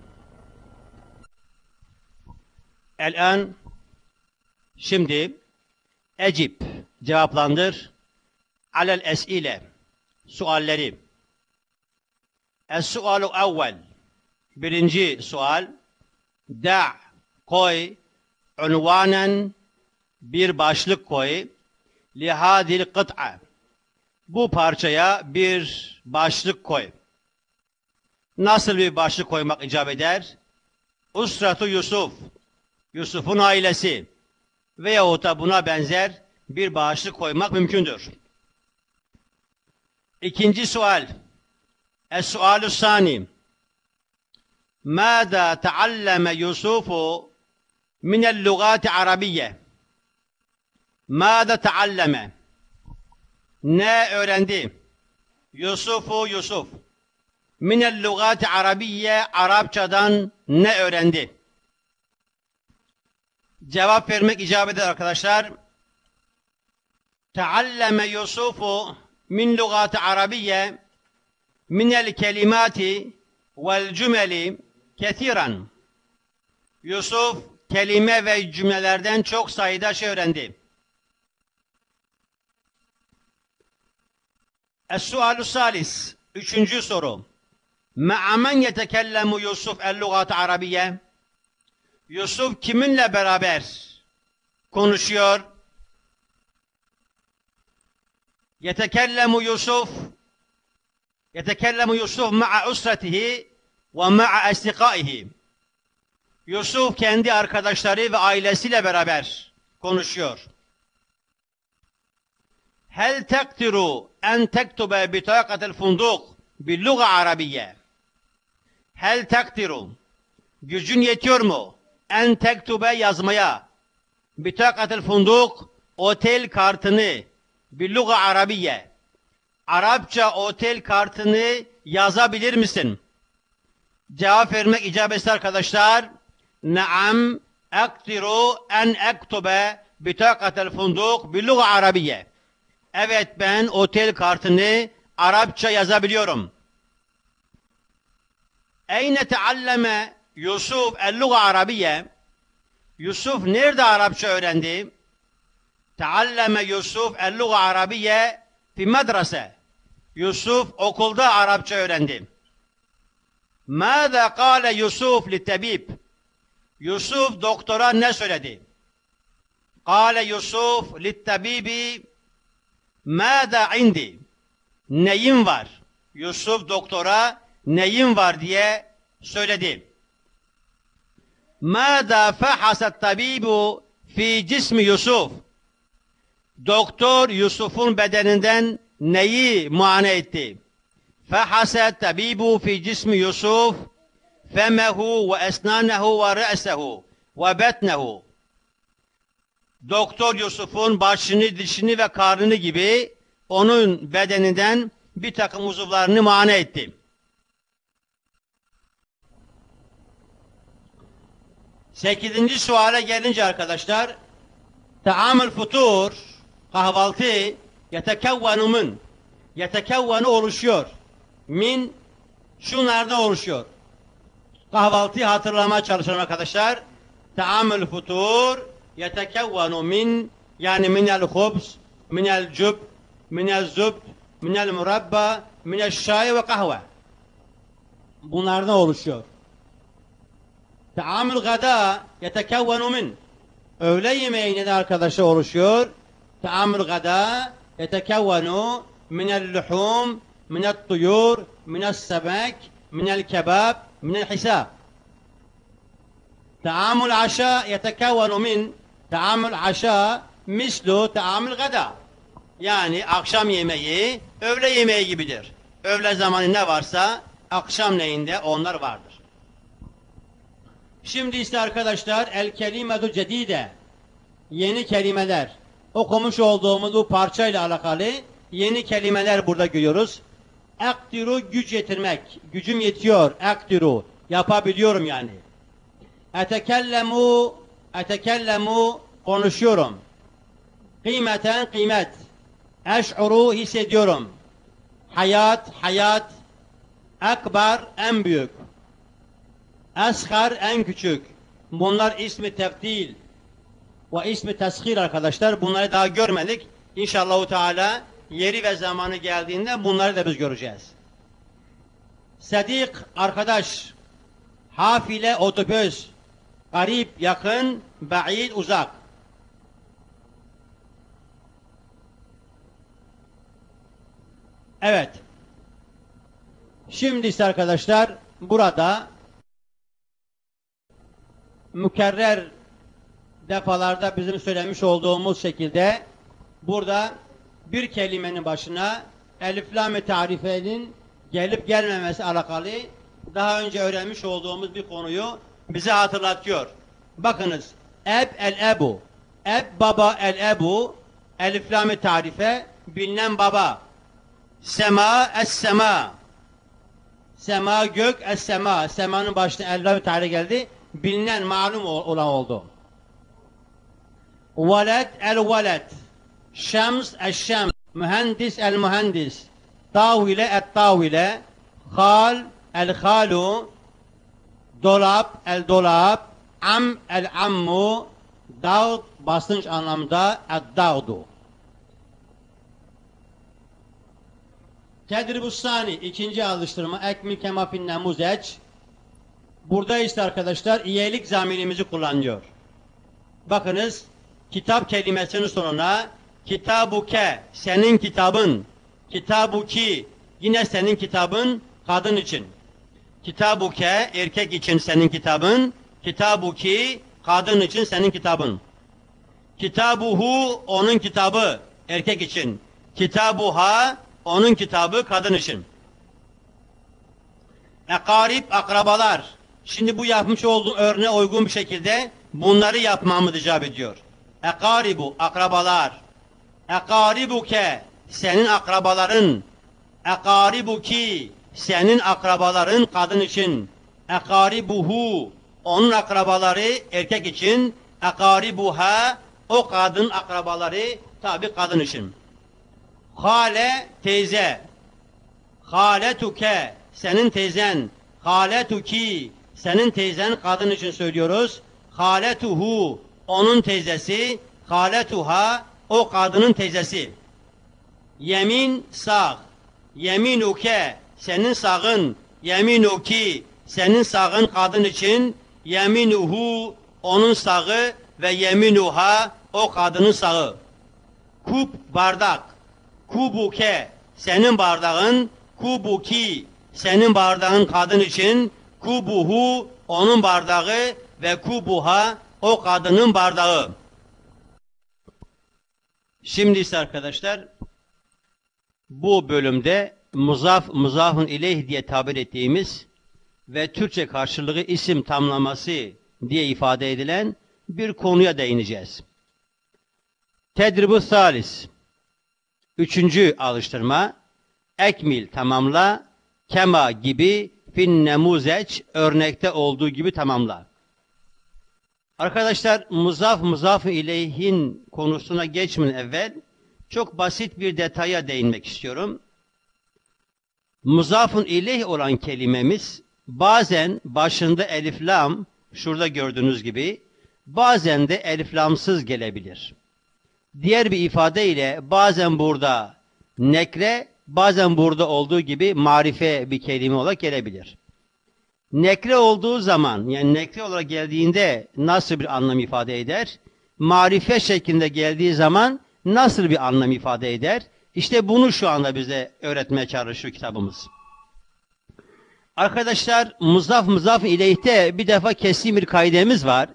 El-an, şimdi ecib, cevaplandır. Alel es'ile, sualleri. Es-sualu evvel, birinci sual. Da' koy, unvanen, bir başlık koy. Lihadil kıt'a, bu parçaya bir başlık koy. Nasıl bir başlık koymak icap eder? Usratu Yusuf, Yusuf'un ailesi veyahut da buna benzer bir başlık koymak mümkündür. İkinci sual. Es-sualü sani. Mâdâ tealleme Yusufu minel lugâti arabiyye? Mâdâ tealleme, ne öğrendi? Yusuf minel lugâti arabiyye, Arapçadan ne öğrendi? Cevap vermek icap eder arkadaşlar. Tealleme Yusufu min lugâti arabiyye minel kelimati vel cümeli kethiran. Yusuf kelime ve cümlelerden çok sayıda şey öğrendi. Es-sualü salis, üçüncü soru. Ma'a men yetekellemu Yusuf el-lugât-ı arabiyye? Yusuf kiminle beraber konuşuyor? Yetekellemu Yusuf ma'a usretihi ve ma'a estikaihi. Yusuf kendi arkadaşları ve ailesiyle beraber konuşuyor. Hel tektiru en tektube bitakatel funduk bil lugha arabiyye? Hel tektiru, gücün yetiyor mu? En tektube, yazmaya. Bitakatel funduk, otel kartını. Bil lugha arabiyye, Arapça otel kartını yazabilir misin? Cevap vermek icap eder arkadaşlar. Naam ektiru en ektube bitakatel funduk bil lugha arabiyye. Evet, ben otel kartını Arapça yazabiliyorum. Eyne tealleme Yusuf el-lugha arabiyye? Yusuf nerede Arapça öğrendi? Tealleme Yusuf el-lugha arabiyye fi medrese. Yusuf okulda Arapça öğrendi. Mâzâ kâle Yusuf littebib? Yusuf doktora ne söyledi? Kâle Yusuf littebibi mâzâ indi? Neyim var? Yusuf doktora neyim var diye söyledi. Mâzâ fehaset tabibu fi cismi Yusuf? Doktor Yusuf'un bedeninden neyi muayene etti? Fehaset tabibu fi cismi Yusuf femehu ve esnanehu ve re'sehu ve betnehu. Doktor Yusuf'un başını, dişini ve karnını gibi onun bedeninden bir takım uzuvlarını muayene etti. Sekizinci suale gelince arkadaşlar, ta'amül futur, kahvaltı, yetekevvenu oluşuyor. Min, şunlarda oluşuyor. Kahvaltıyı hatırlamaya çalışalım arkadaşlar. Ta'amül futur, yetekevvenu min, yani minel hubz, minel cüb, minel zübd, minel murabba, minel şay ve kahve. Bunlardan oluşuyor. Ta'amül gada, yetekevvenu min. Öğle yemeğine de arkadaşlar oluşuyor. Ta'amül gada, yetekevvenu minel luhum, minel tuyur, minel semek, minel kebab, minel hisab. Ta'amül aşa yetekevvenu min, ta'amül aşa mislu ta'amül gada. Yani akşam yemeği, öğle yemeği gibidir. Öğle zamanı ne varsa, akşamleyin onlar vardır. Şimdi ise arkadaşlar, el kelimetu cedide, yeni kelimeler. Okumuş olduğumuz bu parçayla alakalı yeni kelimeler burada görüyoruz. Akdiru, güç yetirmek. Gücüm yetiyor. Akdiru, yapabiliyorum yani. Etekellemu, konuşuyorum. Kıymeten, kıymet. Eş'uru, hissediyorum. Hayat. Akbar, en büyük. Eshar, en küçük. Bunlar ismi teftil ve ismi teshir arkadaşlar. Bunları daha görmedik. İnşallah Teala yeri ve zamanı geldiğinde bunları da biz göreceğiz. Sadik, arkadaş. Hafile, otobüs. Garip, yakın. Ba'id, uzak. Evet. Şimdi ise arkadaşlar burada mükerrer defalarda bizim söylemiş olduğumuz şekilde burada bir kelimenin başına elif lam-ı tarifenin gelip gelmemesi alakalı daha önce öğrenmiş olduğumuz bir konuyu bize hatırlatıyor. Bakınız, el-ebu, baba, el-ebu, elif lam-ı tarife, bilinen baba, sema, es-sema, sema gök, es-sema, semanın başına elif lam-ı tarife geldi, bilinen, malum olan oldu. Veled, el-veled, şems, el-şems, mühendis, el-mühendis, tavile, et-tavile, hal, el-halu, dolap, el-dolap, am, el-ammu, dağd, basınç anlamda, ed-dağdu. Tedribus-sani, ikinci alıştırma, ekmil kemafin nemuzeç. Burada işte arkadaşlar iyilik zamirimizi kullanıyor. Bakınız, kitap kelimesinin sonuna kitabuke, senin kitabın, kitabuki, yine senin kitabın, kadın için. Kitabuke, erkek için senin kitabın, kitabuki, kadın için senin kitabın. Kitabuhu, onun kitabı, erkek için. Kitabuha, onun kitabı, kadın için. Ekarib, akrabalar. Şimdi bu yapmış olduğum örneğe uygun bir şekilde bunları yapmamı icap ediyor. Ekaribu, akrabalar. Ekaribuke, senin akrabaların. Ekaribuki, senin akrabaların, kadın için. Ekaribuhu, onun akrabaları, erkek için. Ekaribuha, o kadın akrabaları, tabi kadın için. Hale, teyze. Haletuke, senin teyzen. Haletuki, senin teyzen, kadın için söylüyoruz. Haletuhu, onun teyzesi. Haletuha, o kadının teyzesi. Yemin, sağ. Yeminuke, senin sağın. Yeminuki, senin sağın, kadın için. Yeminuhu, onun sağı ve yeminuha, o kadının sağı. Kub, bardak. Kubuke, senin bardağın. Kubuki, senin bardağın, kadın için. Kubuhu, onun bardağı ve kubuha, o kadının bardağı. Şimdi ise arkadaşlar bu bölümde muzafun ileyh diye tabir ettiğimiz ve Türkçe karşılığı isim tamlaması diye ifade edilen bir konuya değineceğiz. Tedribu salis. Üçüncü alıştırma. Ekmil tamamla. Kema gibi fin nemuzeç örnekte olduğu gibi tamamla. Arkadaşlar muzaf ileyhin konusuna geçmeden evvel çok basit bir detaya değinmek istiyorum. Muzafun ileyh olan kelimemiz bazen başında elif lam, şurada gördüğünüz gibi, bazen de elif lamsız gelebilir. Diğer bir ifadeyle bazen burada nekre, bazen burada olduğu gibi marife bir kelime olarak gelebilir. Nekre olduğu zaman, yani nekre olarak geldiğinde nasıl bir anlam ifade eder? Marife şeklinde geldiği zaman nasıl bir anlam ifade eder? İşte bunu şu anda bize öğretmeye çalışıyor kitabımız. Arkadaşlar muzaf ileyhte bir defa kesin bir kaidemiz var.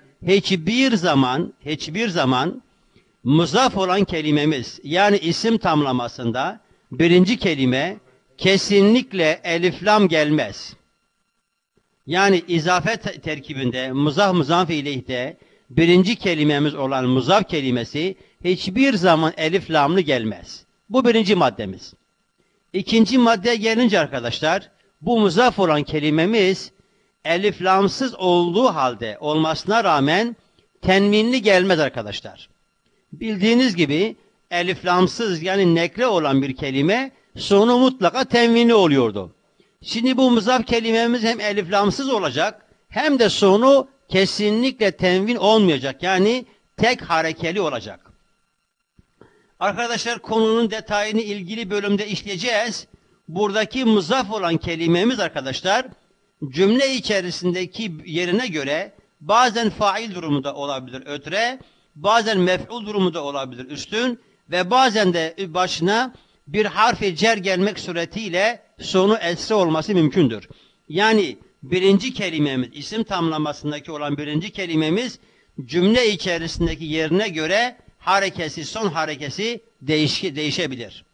Hiçbir zaman muzaf olan kelimemiz, yani isim tamlamasında birinci kelime kesinlikle elif lam gelmez. Yani izafet terkibinde muzaf ileyhte birinci kelimemiz olan muzaf kelimesi hiçbir zaman elif lamlı gelmez. Bu birinci maddemiz. İkinci maddeye gelince arkadaşlar, bu muzaf olan kelimemiz elif lamsız olduğu halde olmasına rağmen tenvinli gelmez arkadaşlar. Bildiğiniz gibi elif lamsız, yani nekre olan bir kelime sonu mutlaka tenvinli oluyordu. Şimdi bu muzaf kelimemiz hem elif lamsız olacak hem de sonu kesinlikle tenvin olmayacak. Yani tek harekeli olacak. Arkadaşlar konunun detayını ilgili bölümde işleyeceğiz. Buradaki muzaf olan kelimemiz arkadaşlar cümle içerisindeki yerine göre bazen fail durumunda olabilir ötre, bazen mef'ul durumunda olabilir üstün ve bazen de başına bir harf-i cer gelmek suretiyle sonu esre olması mümkündür. Yani birinci kelimemiz, isim tamlamasındaki olan birinci kelimemiz cümle içerisindeki yerine göre harekesi, son harekesi değişebilir.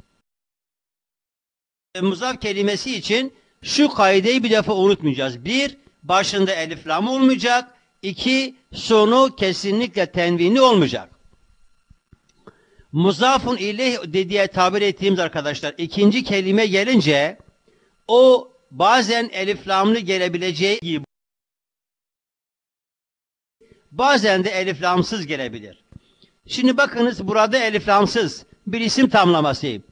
Muzaf kelimesi için şu kaideyi bir defa unutmayacağız. Bir, başında elif lam olmayacak. İki, sonu kesinlikle tenvinli olmayacak. Muzafun ileyh diye tabir ettiğimiz arkadaşlar ikinci kelime gelince o bazen elif lamlı gelebileceği gibi bazen de elif lamsız gelebilir. Şimdi bakınız burada elif lamsız bir isim tamlaması.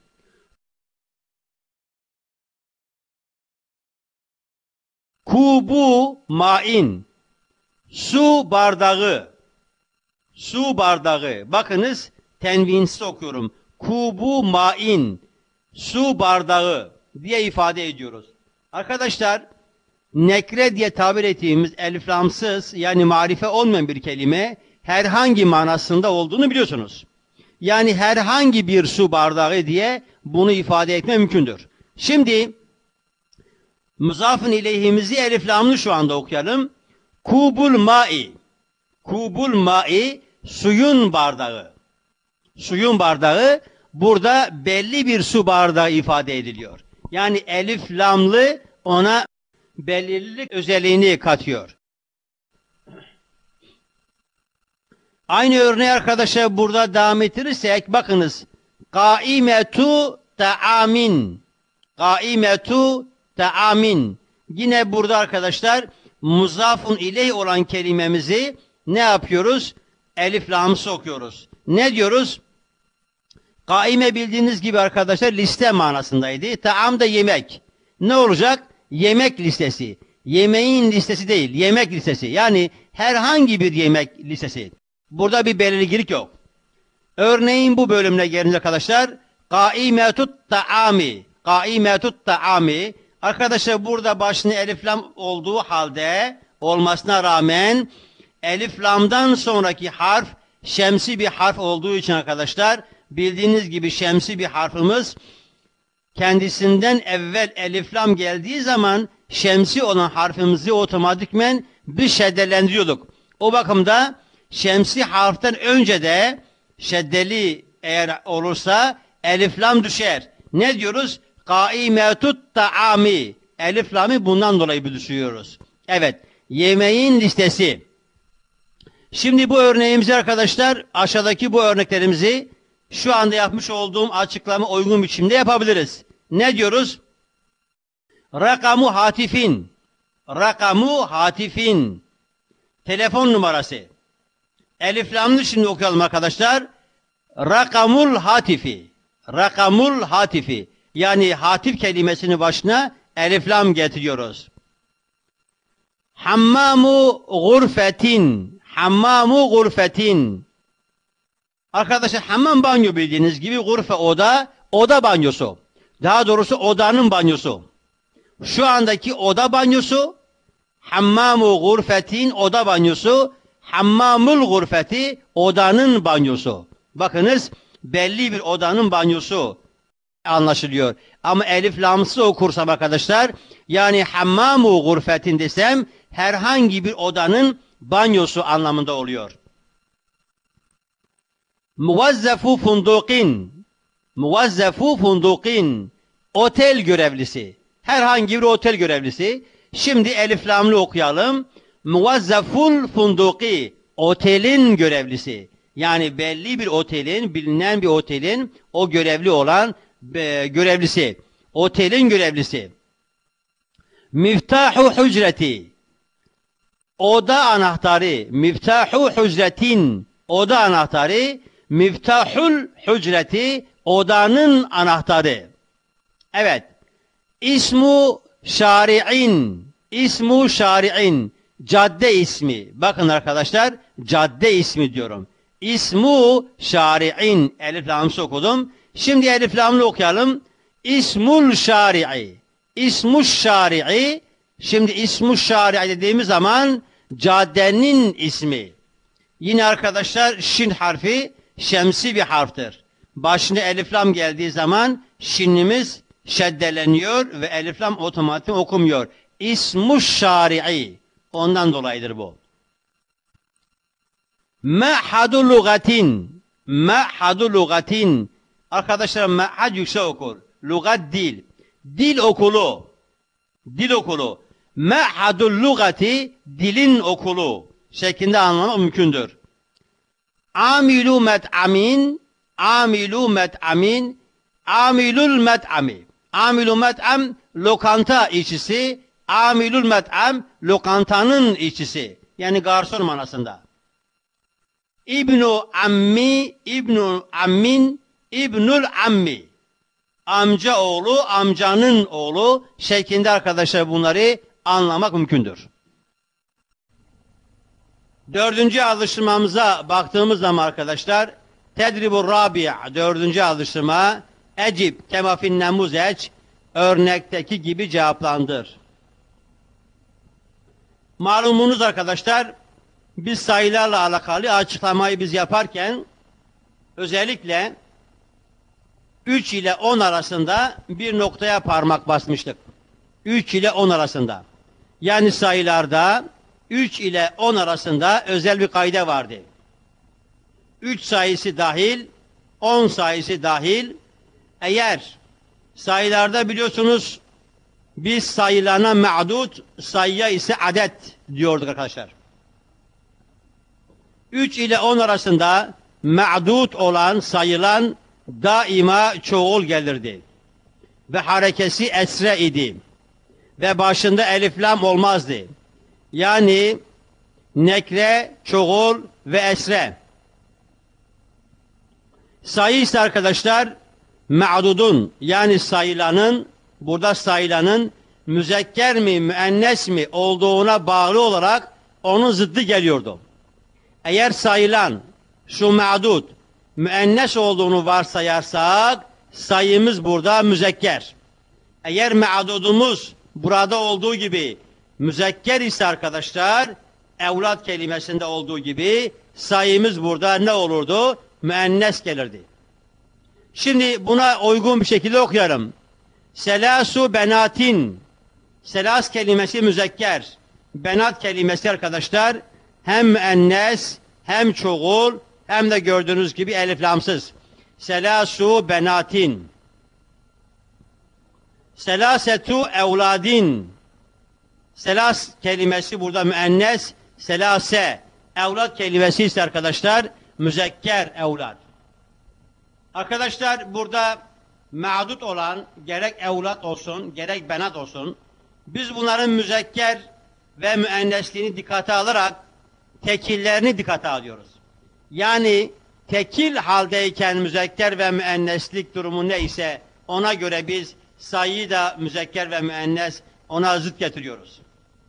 Kubu ma'in, su bardağı, su bardağı. Bakınız tenvinsiz okuyorum. Kubu ma'in, su bardağı diye ifade ediyoruz. Arkadaşlar nekre diye tabir ettiğimiz elif lamsız, yani marife olmayan bir kelime herhangi manasında olduğunu biliyorsunuz. Yani herhangi bir su bardağı diye bunu ifade etme mümkündür. Şimdi muzafın ileyhimizi elif lamlı şu anda okuyalım. Kubul ma'i. Kubul ma'i, suyun bardağı. Suyun bardağı, burada belli bir su bardağı ifade ediliyor. Yani elif lamlı ona belirlilik özelliğini katıyor. Aynı örneği arkadaşlar burada devam ettirirsek bakınız. Kaimetu ta'amin. Kaimetu ta'amin. Yine burada arkadaşlar muzafun ileyh olan kelimemizi ne yapıyoruz? Elif lamsı okuyoruz. Ne diyoruz? Kaime bildiğiniz gibi arkadaşlar liste manasındaydı. Ta'am da yemek. Ne olacak? Yemek listesi. Yemeğin listesi değil, yemek listesi. Yani herhangi bir yemek listesi. Burada bir belirlilik yok. Örneğin bu bölümüne gelince arkadaşlar kaimetut ta'ami. Kaimetut ta'ami. Arkadaşlar burada başına elif lam olduğu halde olmasına rağmen elif lamdan sonraki harf şemsi bir harf olduğu için arkadaşlar bildiğiniz gibi şemsi bir harfimiz kendisinden evvel elif lam geldiği zaman şemsi olan harfimizi otomatikmen bir şeddelendiriyorduk. O bakımda şemsi harften önce de şeddeli eğer olursa elif lam düşer. Ne diyoruz? Kaimetut ta'ami. Elif lamı bundan dolayı düşüyoruz. Evet, yemeğin listesi. Şimdi bu örneğimizi arkadaşlar, aşağıdaki bu örneklerimizi şu anda yapmış olduğum açıklama uygun biçimde yapabiliriz. Ne diyoruz? Rakamu hatifin. Rakamu hatifin. Telefon numarası. Elif lamlı şimdi okuyalım arkadaşlar. Rakamul hatifi. Rakamul hatifi. Yani hatif kelimesinin başına elif lam getiriyoruz. Hammamu gurfetin. Hammamu gurfetin. Arkadaşlar hammam banyo bildiğiniz gibi, gurfe oda, oda banyosu. Daha doğrusu odanın banyosu. Şu andaki oda banyosu, hammamu gurfetin oda banyosu, hammamul gurfeti odanın banyosu. Bakınız, belli bir odanın banyosu anlaşılıyor. Ama elif lamsı okursam arkadaşlar, yani hammamu gurfetin desem herhangi bir odanın banyosu anlamında oluyor. Muvazzefu fundukin. Muvazzefu fundukin. Otel görevlisi. Herhangi bir otel görevlisi. Şimdi elif lamlı okuyalım. Muvazzeful funduki. Otelin görevlisi. Yani belli bir otelin, bilinen bir otelin o görevli olan görevlisi. Otelin görevlisi. Miftahu hücreti. Oda anahtarı. Miftahu hücretin. Oda anahtarı. Miftahul hücreti. Odanın anahtarı. Evet. İsmu şari'in. İsmu şari'in. Cadde ismi. Bakın arkadaşlar, cadde ismi diyorum. İsmu şari'in. Elif lamsı okudum. Şimdi elif lamlı okuyalım. İsmul şari'i. İsmu şari'i. Şimdi ismu şari'i dediğimiz zaman caddenin ismi. Yine arkadaşlar şin harfi şemsi bir harftir. Başına elif lam geldiği zaman şinnimiz şeddeleniyor ve elif lam otomatik okumuyor. İsmu şari'i. Ondan dolayıdır bu. Ma'hadu lugatin. Ma'hadu lugatin. Arkadaşlar ma'had yüksek okur. Lugat dil. Dil okulu. Dil okulu. Ma'hadul lugati, dilin okulu şeklinde anlamak mümkündür. Amilu met'amin. Amilu met'amin. Amilul met'ami. Amilu met'am lokanta işçisi. Amilul met'am lokantanın işçisi. Yani garson manasında. İbnu ammi, ibnu ammin, ibnul ammi. Amca oğlu, amcanın oğlu şeklinde arkadaşlar bunları anlamak mümkündür. Dördüncü alıştırmamıza baktığımız zaman arkadaşlar, Tedribur Rabi' dördüncü alıştırma, Ecib kemafin nemuzeç, örnekteki gibi cevaplandır. Malumunuz arkadaşlar, biz sayılarla alakalı açıklamayı biz yaparken özellikle 3 ile 10 arasında bir noktaya parmak basmıştık. 3 ile 10 arasında. Yani sayılarda 3 ile 10 arasında özel bir kaide vardı. 3 sayısı dahil, 10 sayısı dahil. Eğer sayılarda biliyorsunuz biz sayılana ma'dud, sayıya ise adet diyorduk arkadaşlar. 3 ile 10 arasında ma'dud olan, sayılan daima çoğul gelirdi. Ve harekesi esre idi. Ve başında elif lam olmazdı. Yani nekre, çoğul ve esre. Sayı ise arkadaşlar ma'dudun, yani sayılanın, burada sayılanın müzekker mi, müennes mi olduğuna bağlı olarak onun zıddı geliyordu. Eğer sayılan şu ma'dud müennes olduğunu varsayarsak sayımız burada müzekker. Eğer ma'dudumuz burada olduğu gibi müzekker ise arkadaşlar, evlat kelimesinde olduğu gibi sayımız burada ne olurdu? Müennes gelirdi. Şimdi buna uygun bir şekilde okuyalım. Selasu benatin. Selas kelimesi müzekker. Benat kelimesi arkadaşlar hem müennes hem çoğul hem de gördüğünüz gibi elif lamsız. Selasu benatin. Selasetu evladin. Selas kelimesi burada müennes. Selase Evlat kelimesi ise arkadaşlar müzekker evlat. Arkadaşlar burada mağdut olan gerek evlat olsun gerek benat olsun biz bunların müzekker ve müennesliğini dikkate alarak tekillerini dikkate alıyoruz. Yani tekil haldeyken müzekker ve müenneslik durumu neyse ona göre biz sayıyı da müzekker ve müennes ona zıt getiriyoruz.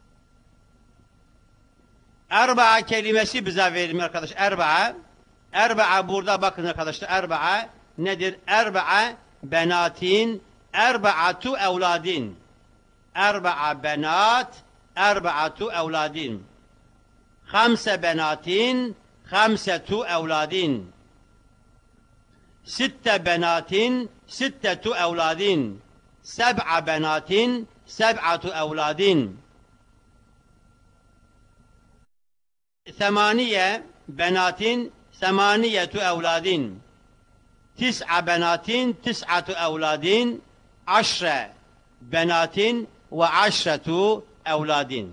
Erba'a kelimesi bize verilmiyor arkadaşlar. Erba'a. Erba'a burada bakın arkadaşlar. Erba'a nedir? Erba'a benatin, erba'atu evladin. Erba'a benat, erba'atu evladin. Hamse benatin, hamsetu evladin. Sitte benatin, sittetu evladin. Seb'a benatin, seb'atu evladin. Semaniye benatin, semaniyetu evladin. Tis'a benatin, tis'atu evladin. Aşre benatin ve aşretu evladin.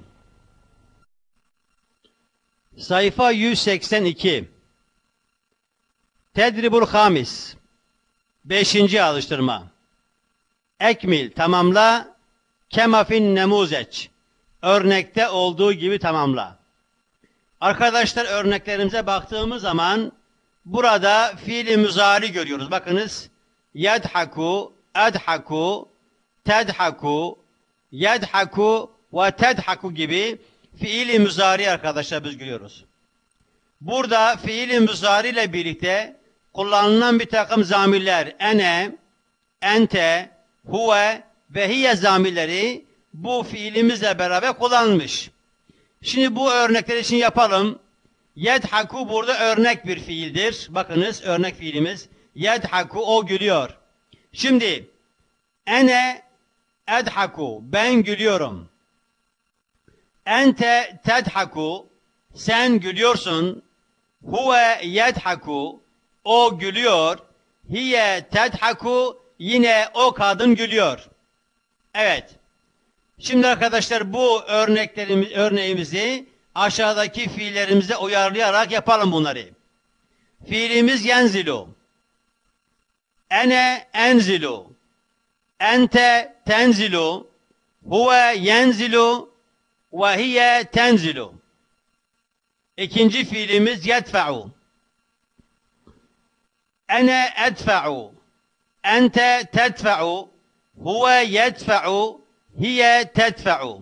Sayfa 182. Tedribul hamis. 5. alıştırma. Ekmil tamamla. Kemafin nemuzeç. Örnekte olduğu gibi tamamla. Arkadaşlar örneklerimize baktığımız zaman burada fiili müzari görüyoruz. Bakınız. Yedhaku, edhaku, tedhaku, yedhaku ve tedhaku gibi fiili müzari arkadaşlar biz görüyoruz. Burada fiili müzari ile birlikte kullanılan bir takım zamirler ene, ente, huve ve hiye zamirleri bu fiilimizle beraber kullanılmış. Şimdi bu örnekler için yapalım. Yedhaku burada örnek bir fiildir. Bakınız örnek fiilimiz. Yedhaku o gülüyor. Şimdi ene edhaku ben gülüyorum. Ente tedhaku sen gülüyorsun. Huve yedhaku o gülüyor. Hiye tedhaku yine o kadın gülüyor. Evet. Şimdi arkadaşlar bu örneğimizi aşağıdaki fiillerimize uyarlayarak yapalım bunları. Fiilimiz yenzilu. Ene enzilu. Ente tenzilu. Huve yenzilu. Ve hiye tenzilu. İkinci fiilimiz yedfa'u. Ene edfa'u. Ente tedfa'u. Huve yedfa'u. Hiye tedfa'u.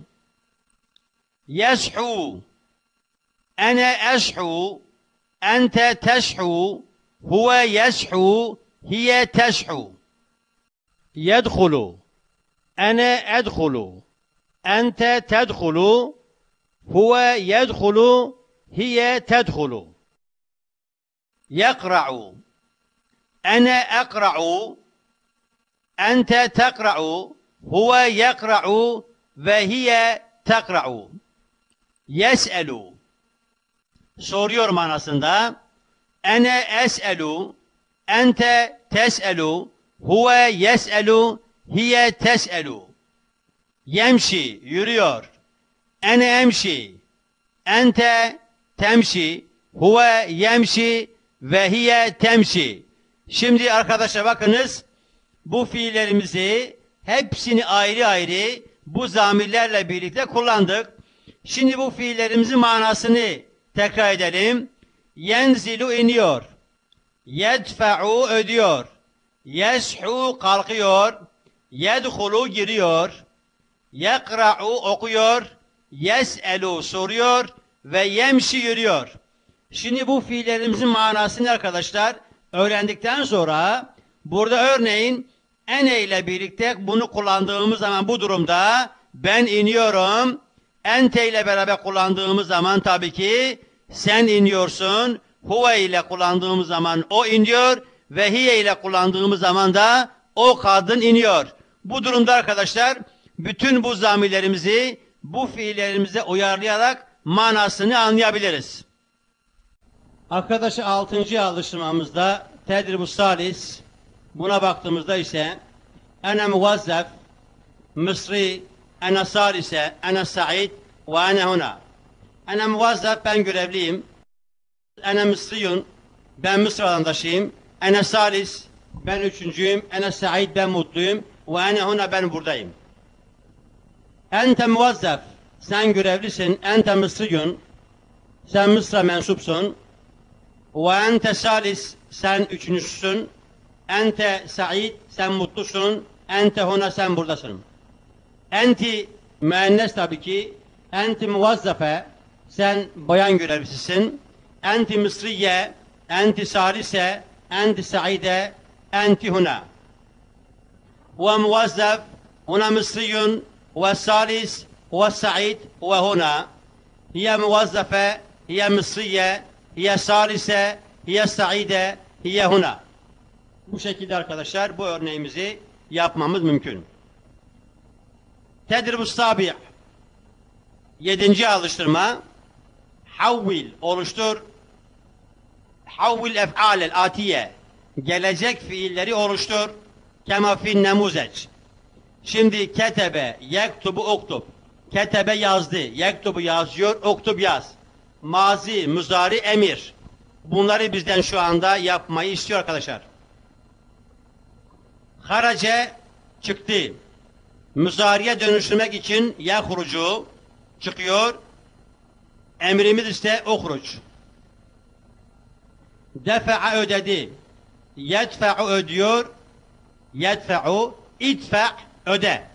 Yes'hu. Ene es'hu. Ente tes'hu. Huve yes'hu. Hiye tes'hu. Yedhulu. Ene edhulu. Ente tedhulu. Huve yedhulu. Hiye tedhulu. Yekra'u. Ene ekra'u. Ente tekra'u. Huve yekra'u. Ve hiye tekra'u. Yes'elu. Soruyor manasında. Ene es'elu. Ente tes'elu. Huve yes'elu. Hiye tes'elu. Yemşi. Yürüyor. Ene emşi. Ente temşi. Huve yemşi. Ve hiye temşi. Şimdi arkadaşlar bakınız. Bu fiillerimizi hepsini ayrı ayrı bu zamirlerle birlikte kullandık. Şimdi bu fiillerimizin manasını tekrar edelim. Yenzilu iniyor. Yedfa'u ödüyor. Yes'hu kalkıyor. Yedhulu giriyor. Yekra'u okuyor. Yes'elu soruyor. Ve yemşi yürüyor. Şimdi bu fiillerimizin manasını arkadaşlar öğrendikten sonra burada örneğin ene ile birlikte bunu kullandığımız zaman bu durumda ben iniyorum. Ente ile beraber kullandığımız zaman tabii ki sen iniyorsun. Huve ile kullandığımız zaman o iniyor. Ve hiye ile kullandığımız zaman da o kadın iniyor. Bu durumda arkadaşlar bütün bu zamirlerimizi bu fiillerimize uyarlayarak manasını anlayabiliriz. Arkadaşlar 6. alıştırmamızda Tedribus salis buna baktığımızda ise Ene muvazzef Mısri Ene salise Ene sa'id ve ene huna. Ene muvazzef ben görevliyim. Ene Mısriyun, ben Mısır vatandaşıyım. Ene Salis, ben üçüncüyüm. Ene Said, ben mutluyum. Ve ene huna, ben buradayım. Ente muvazzaf, sen görevlisin. Ente Mısriyun, sen Mısır'a mensupsun. Ve ente Salis, sen üçüncüsün. Ente Said, sen mutlusun. Ente huna, sen buradasın. Enti müennes tabii ki. Enti muvazzafe, sen bayan görevlisisin. Enti Mısriye, enti Salise, enti Saide, enti huna. Ve muvazzaf, huna Mısriyun, ve Salis, ve Said, ve huna. Hiye muvazzafe, hiye Mısriye, hiye Salise, hiye Saide, hiye huna. Bu şekilde arkadaşlar bu örneğimizi yapmamız mümkün. Tedribus sabi', 7. alıştırma. Havvil, oluştur. Havvil ef'alel atiye, gelecek fiilleri oluştur. Kema fin nemuzeç. Şimdi ketebe, yektubu, oktub. Ketebe yazdı, yektubu yazıyor, oktub yaz. Mazi, muzari, emir. Bunları bizden şu anda yapmayı istiyor arkadaşlar. Harace, çıktı. Muzariye dönüştürmek için yahrucu, çıkıyor. Emrimiz ise ohruç. Defa'a, ödedi. Yedfa'u, ödüyor. Yedfa'u, idfa', öde.